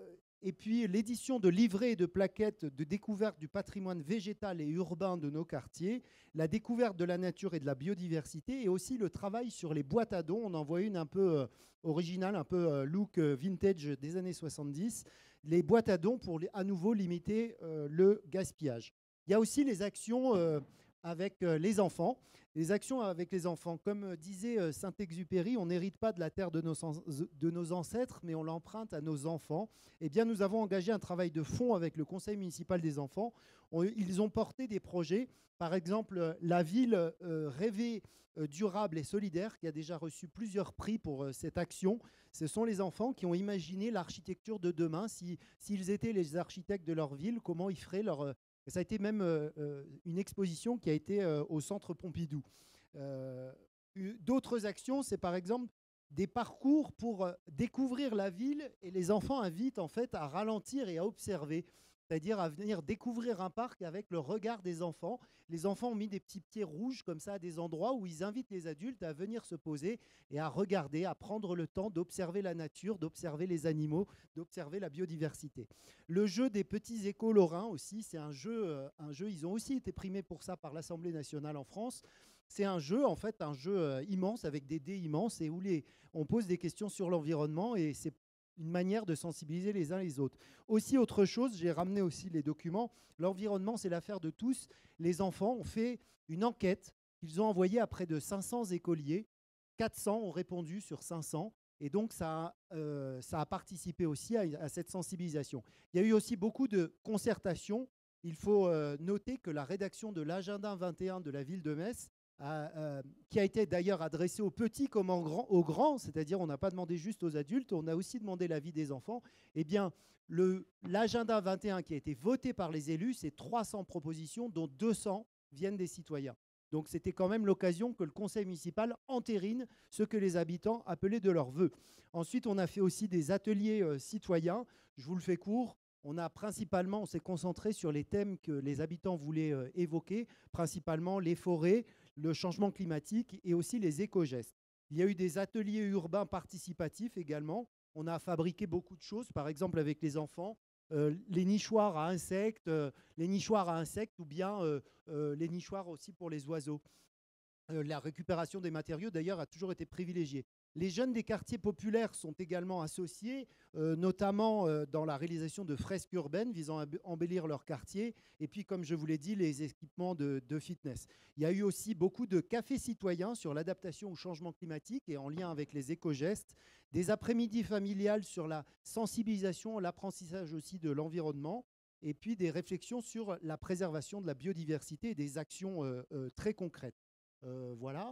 et puis l'édition de livrets et de plaquettes de découverte du patrimoine végétal et urbain de nos quartiers, la découverte de la nature et de la biodiversité, et aussi le travail sur les boîtes à dons. On en voit une un peu euh, originale, un peu euh, look euh, vintage des années soixante-dix. Les boîtes à dons pour à nouveau limiter euh, le gaspillage. Il y a aussi les actions euh, avec euh, les enfants. Les actions avec les enfants, comme euh, disait euh, Saint-Exupéry, on n'hérite pas de la terre de nos, de nos ancêtres, mais on l'emprunte à nos enfants. Eh bien, nous avons engagé un travail de fond avec le Conseil municipal des enfants. On, ils ont porté des projets, par exemple, la ville euh, rêvée, euh, durable et solidaire, qui a déjà reçu plusieurs prix pour euh, cette action. Ce sont les enfants qui ont imaginé l'architecture de demain. Si, s'ils étaient les architectes de leur ville, comment ils feraient leur... Ça a été même euh, une exposition qui a été euh, au Centre Pompidou. Euh, d'autres actions, c'est par exemple des parcours pour euh, découvrir la ville, et les enfants invitent en fait à ralentir et à observer, c'est-à-dire à venir découvrir un parc avec le regard des enfants. Les enfants ont mis des petits pieds rouges comme ça à des endroits où ils invitent les adultes à venir se poser et à regarder, à prendre le temps d'observer la nature, d'observer les animaux, d'observer la biodiversité. Le jeu des petits échos lorrains aussi, c'est un jeu, euh, un jeu, ils ont aussi été primés pour ça par l'Assemblée nationale en France. C'est un jeu, en fait, un jeu euh, immense avec des dés immenses et où les, on pose des questions sur l'environnement, et c'est une manière de sensibiliser les uns les autres. Aussi, autre chose, j'ai ramené aussi les documents. L'environnement, c'est l'affaire de tous. Les enfants ont fait une enquête qu'ils ont envoyée à près de cinq cents écoliers. quatre cents ont répondu sur cinq cents. Et donc, ça a, euh, ça a participé aussi à, à cette sensibilisation. Il y a eu aussi beaucoup de concertations. Il faut euh, noter que la rédaction de l'agenda vingt et un de la ville de Metz, À, euh, qui a été d'ailleurs adressé aux petits comme en grand, aux grands, c'est-à-dire on n'a pas demandé juste aux adultes, on a aussi demandé l'avis des enfants. Eh bien, le, l'agenda vingt et un qui a été voté par les élus, c'est trois cents propositions, dont deux cents viennent des citoyens. Donc c'était quand même l'occasion que le conseil municipal entérine ce que les habitants appelaient de leur vœu. Ensuite, on a fait aussi des ateliers euh, citoyens. Je vous le fais court. On a principalement, on s'est concentré sur les thèmes que les habitants voulaient euh, évoquer, principalement les forêts, le changement climatique et aussi les éco-gestes. Il y a eu des ateliers urbains participatifs également. On a fabriqué beaucoup de choses, par exemple avec les enfants, euh, les nichoirs à insectes, euh, les nichoirs à insectes ou bien euh, euh, les nichoirs aussi pour les oiseaux. Euh, la récupération des matériaux, d'ailleurs, a toujours été privilégiée. Les jeunes des quartiers populaires sont également associés, euh, notamment euh, dans la réalisation de fresques urbaines visant à embellir leur quartier. Et puis, comme je vous l'ai dit, les équipements de, de fitness. Il y a eu aussi beaucoup de cafés citoyens sur l'adaptation au changement climatique et en lien avec les éco-gestes. Des après-midi familiales sur la sensibilisation, l'apprentissage aussi de l'environnement. Et puis, des réflexions sur la préservation de la biodiversité et des actions euh, euh, très concrètes. Euh, voilà.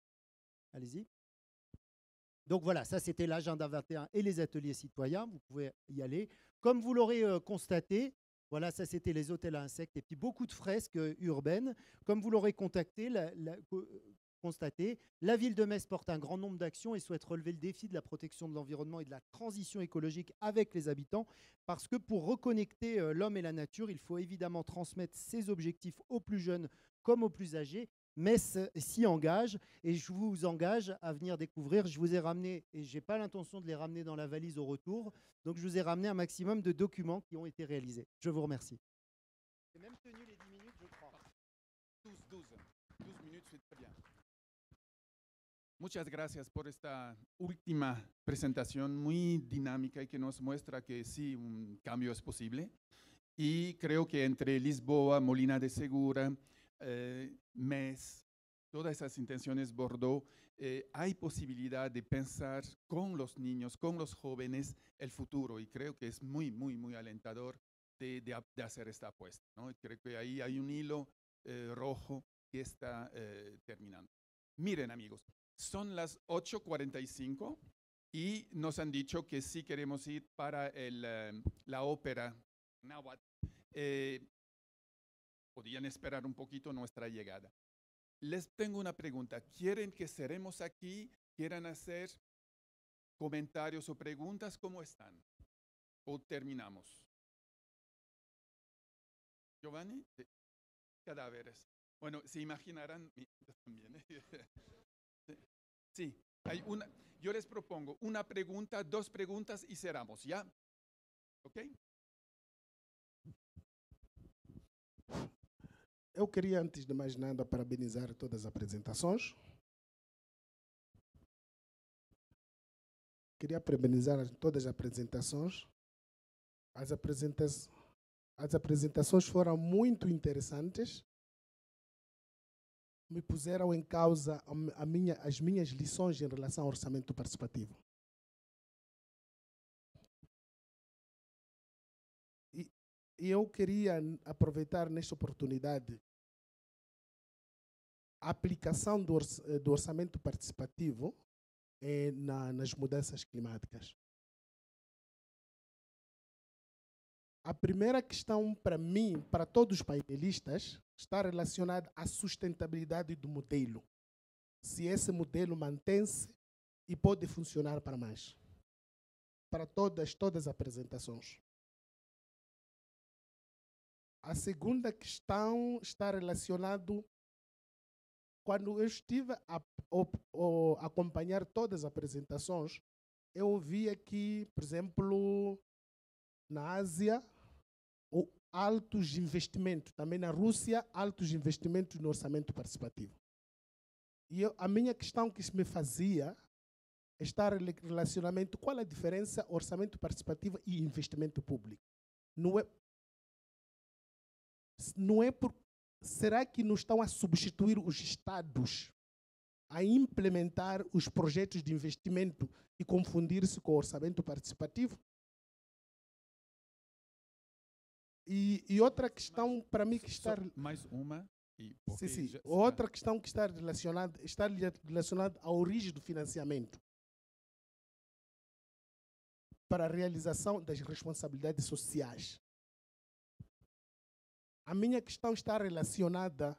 Allez-y. Donc voilà, ça c'était l'agenda vingt et un et les ateliers citoyens, vous pouvez y aller. Comme vous l'aurez euh, constaté, voilà, ça c'était les hôtels à insectes et puis beaucoup de fresques euh, urbaines. Comme vous l'aurez contacté, la, la, constaté. La ville de Metz porte un grand nombre d'actions et souhaite relever le défi de la protection de l'environnement et de la transition écologique avec les habitants, parce que pour reconnecter euh, l'homme et la nature, il faut évidemment transmettre ces objectifs aux plus jeunes comme aux plus âgés. Metz s'y engage et je vous engage à venir découvrir. Je vous ai ramené, et je n'ai pas l'intention de les ramener dans la valise au retour, donc je vous ai ramené un maximum de documents qui ont été réalisés. Je vous remercie. J'ai même tenu les dix minutes, je crois.
douze, douze. douze minutes, c'est très bien. Muchas gracias por esta última presentación muy dinámica y que nos muestra que sí, un cambio es posible. Y creo que entre Lisboa, Molina de Segura, eh, Metz, todas esas intenciones, Bordeaux, eh, hay posibilidad de pensar con los niños, con los jóvenes, el futuro. Y creo que es muy, muy, muy alentador de, de, de hacer esta apuesta, ¿no? Creo que ahí hay un hilo eh, rojo que está eh, terminando. Miren, amigos, son las ocho cuarenta y cinco y nos han dicho que sí queremos ir para el, eh, la ópera náhuatl. Eh, podían esperar un poquito nuestra llegada. Les tengo una pregunta. ¿Quieren que cerremos aquí? ¿Quieren hacer comentarios o preguntas? ¿Cómo están? ¿O terminamos? Giovanni, de cadáveres. Bueno, se imaginarán también. Sí, hay una. Yo les propongo una pregunta, dos preguntas y cerramos, ¿ya? ¿Ok?
Eu queria, antes de mais nada, parabenizar todas as apresentações. Queria parabenizar todas as apresentações. As, apresenta as apresentações foram muito interessantes. Me puseram em causa a, a minha, as minhas lições em relação ao orçamento participativo. E, e eu queria aproveitar nesta oportunidade a aplicação do, orç, do orçamento participativo eh, na, nas mudanças climáticas. A primeira questão para mim, para todos os painelistas, está relacionada à sustentabilidade do modelo. Se esse modelo mantém-se e pode funcionar para mais. Para todas, todas as apresentações. A segunda questão está relacionada quando eu estive a, a, a acompanhar todas as apresentações, eu ouvi aqui, por exemplo, na Ásia, o altos investimentos, também na Rússia, altos investimentos no orçamento participativo. E eu, a minha questão que me fazia estar relacionamento, qual a diferença orçamento participativo e investimento público? Não é, não é por, será que não estão a substituir os estados a implementar os projetos de investimento e confundir-se com o orçamento participativo? E, e outra questão para mim que está...
Mais uma. E
sim, sim. Já, outra já... questão que está relacionada, está relacionada à origem do financiamento para a realização das responsabilidades sociais. A minha questão está relacionada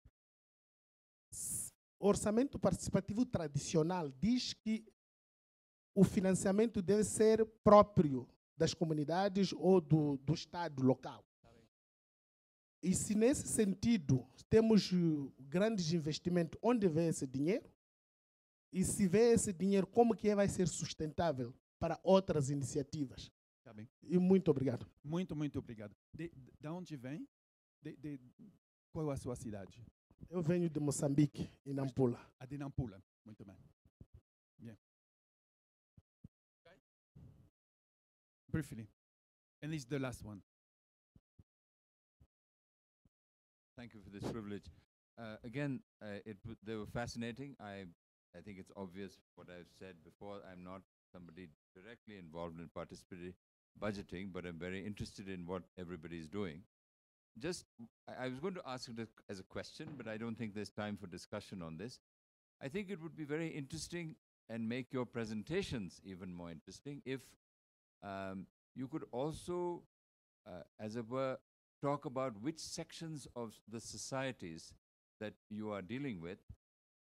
ao orçamento participativo tradicional. Diz que o financiamento deve ser próprio das comunidades ou do, do Estado local. E se nesse sentido temos grandes investimentos, onde vem esse dinheiro? E se vê esse dinheiro, como que vai ser sustentável para outras iniciativas?
Tá bem.
E muito obrigado.
Muito, muito obrigado. De, de onde vem? De, de, qual é a sua cidade?
Eu venho de Moçambique, em Nampula.
A de Nampula. Muito bem. Bien. Briefly. And this is the last one.
Thank you for this privilege. Uh, again, uh, it they were fascinating. I I think it's obvious what I've said before. I'm not somebody directly involved in participatory budgeting, but I'm very interested in what everybody is doing. Just, I, I was going to ask it as a question, but I don't think there's time for discussion on this. I think it would be very interesting and make your presentations even more interesting if um, you could also, uh, as it were, talk about which sections of the societies that you are dealing with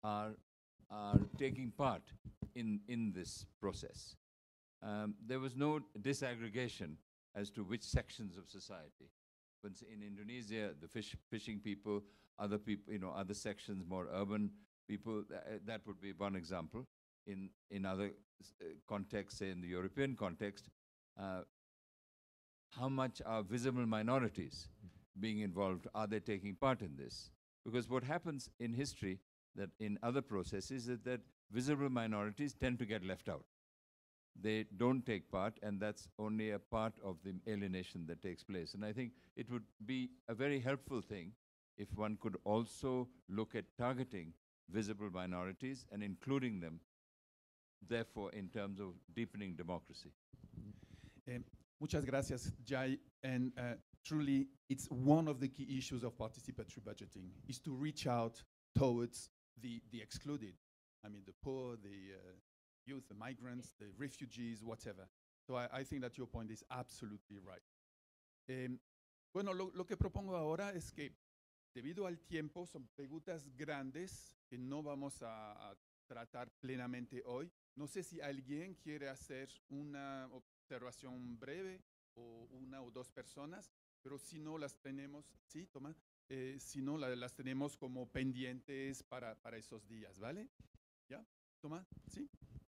are, are taking part in, in this process. Um, there was no disaggregation as to which sections of society. But in Indonesia, the fish, fishing people, other people, you know, other sections, more urban people, th that would be one example. In, in other uh, contexts, say in the European context, uh, how much are visible minorities being involved? Are they taking part in this? Because what happens in history, that in other processes, is that visible minorities tend to get left out. They don't take part, and that's only a part of the alienation that takes place. And I think it would be a very helpful thing if one could also look at targeting visible minorities and including them, therefore, in terms of deepening democracy.
Eh, muchas gracias, Jai. And uh, truly, it's one of the key issues of participatory budgeting, is to reach out towards the, the excluded. I mean, the poor, the uh, youth, the migrants, the refugees, whatever. So I, I think that your point is absolutely right. Eh, bueno, lo, lo que propongo ahora es que, debido al tiempo, son preguntas grandes que no vamos a, a tratar plenamente hoy. No sé si alguien quiere hacer una observación breve o una o dos personas, pero si no las tenemos, sí, toma, eh, si no la, las tenemos como pendientes para, para esos días, ¿vale? ¿Ya? Toma, sí.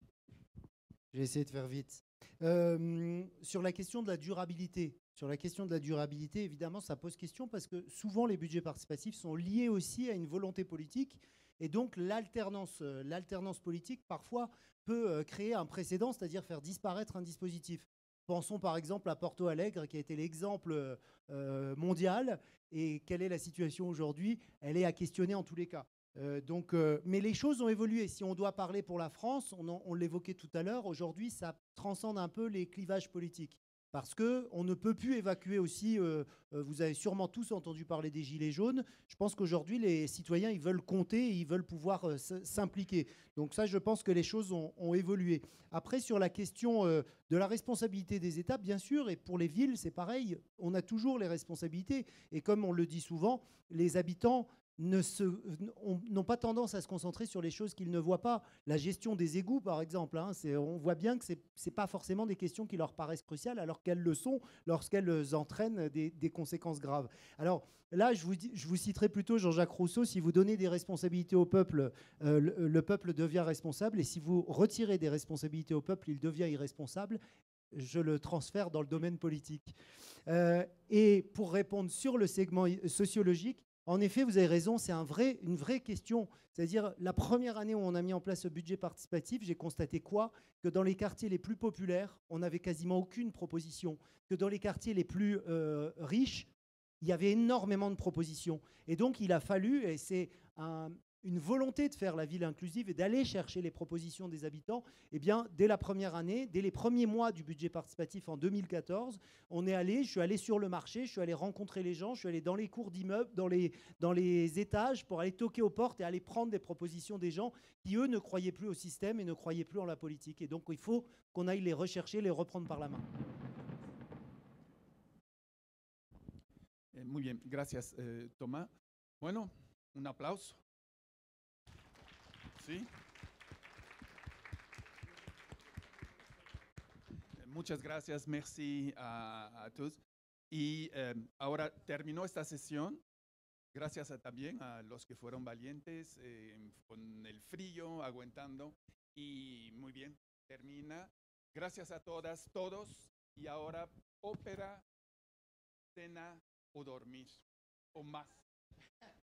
Je vais essayer de faire vite. Euh, sur la question de la durabilité, sur la question de la durabilité, évidemment, ça pose question parce que souvent les budgets participatifs sont liés aussi à une volonté politique et donc l'alternance, euh, l'alternance politique parfois peut euh, créer un précédent, c'est-à-dire faire disparaître un dispositif. Pensons par exemple à Porto Alegre qui a été l'exemple euh, mondial et quelle est la situation aujourd'hui? Elle est à questionner en tous les cas. Euh, donc, euh, mais les choses ont évolué. Si on doit parler pour la France, on, en, on l'évoquait tout à l'heure, aujourd'hui ça transcende un peu les clivages politiques. Parce qu'on ne peut plus évacuer aussi, euh, euh, vous avez sûrement tous entendu parler des gilets jaunes, je pense qu'aujourd'hui les citoyens ils veulent compter, et ils veulent pouvoir euh, s'impliquer. Donc ça je pense que les choses ont, ont évolué. Après sur la question euh, de la responsabilité des États, bien sûr, et pour les villes c'est pareil, on a toujours les responsabilités. Et comme on le dit souvent, les habitants n'ont pas tendance à se concentrer sur les choses qu'ils ne voient pas. La gestion des égouts, par exemple, hein, on voit bien que ce n'est pas forcément des questions qui leur paraissent cruciales, alors qu'elles le sont lorsqu'elles entraînent des, des conséquences graves. Alors là, je vous, je vous citerai plutôt Jean-Jacques Rousseau, si vous donnez des responsabilités au peuple, euh, le, le peuple devient responsable, et si vous retirez des responsabilités au peuple, il devient irresponsable. Je le transfère dans le domaine politique. Euh, et pour répondre sur le segment sociologique, en effet, vous avez raison, c'est un vrai, une vraie question. C'est-à-dire, la première année où on a mis en place ce budget participatif, j'ai constaté quoi? Que dans les quartiers les plus populaires, on n'avait quasiment aucune proposition. Que dans les quartiers les plus euh, riches, il y avait énormément de propositions. Et donc, il a fallu, et c'est un, une volonté de faire la ville inclusive et d'aller chercher les propositions des habitants, eh bien, dès la première année, dès les premiers mois du budget participatif en deux mille quatorze, on est allé, je suis allé sur le marché, je suis allé rencontrer les gens, je suis allé dans les cours d'immeubles, dans les, dans les étages pour aller toquer aux portes et aller prendre des propositions des gens qui, eux, ne croyaient plus au système et ne croyaient plus en la politique. Et donc, il faut qu'on aille les rechercher, les reprendre par la main.
Eh, muy bien, gracias, eh, Tomás. Bueno, un aplauso. ¿Sí? Muchas gracias, merci a, a todos. Y eh, ahora terminó esta sesión. Gracias a, también a los que fueron valientes eh, con el frío, aguantando. Y muy bien, termina. Gracias a todas, todos. Y ahora ópera, cena o dormir o más.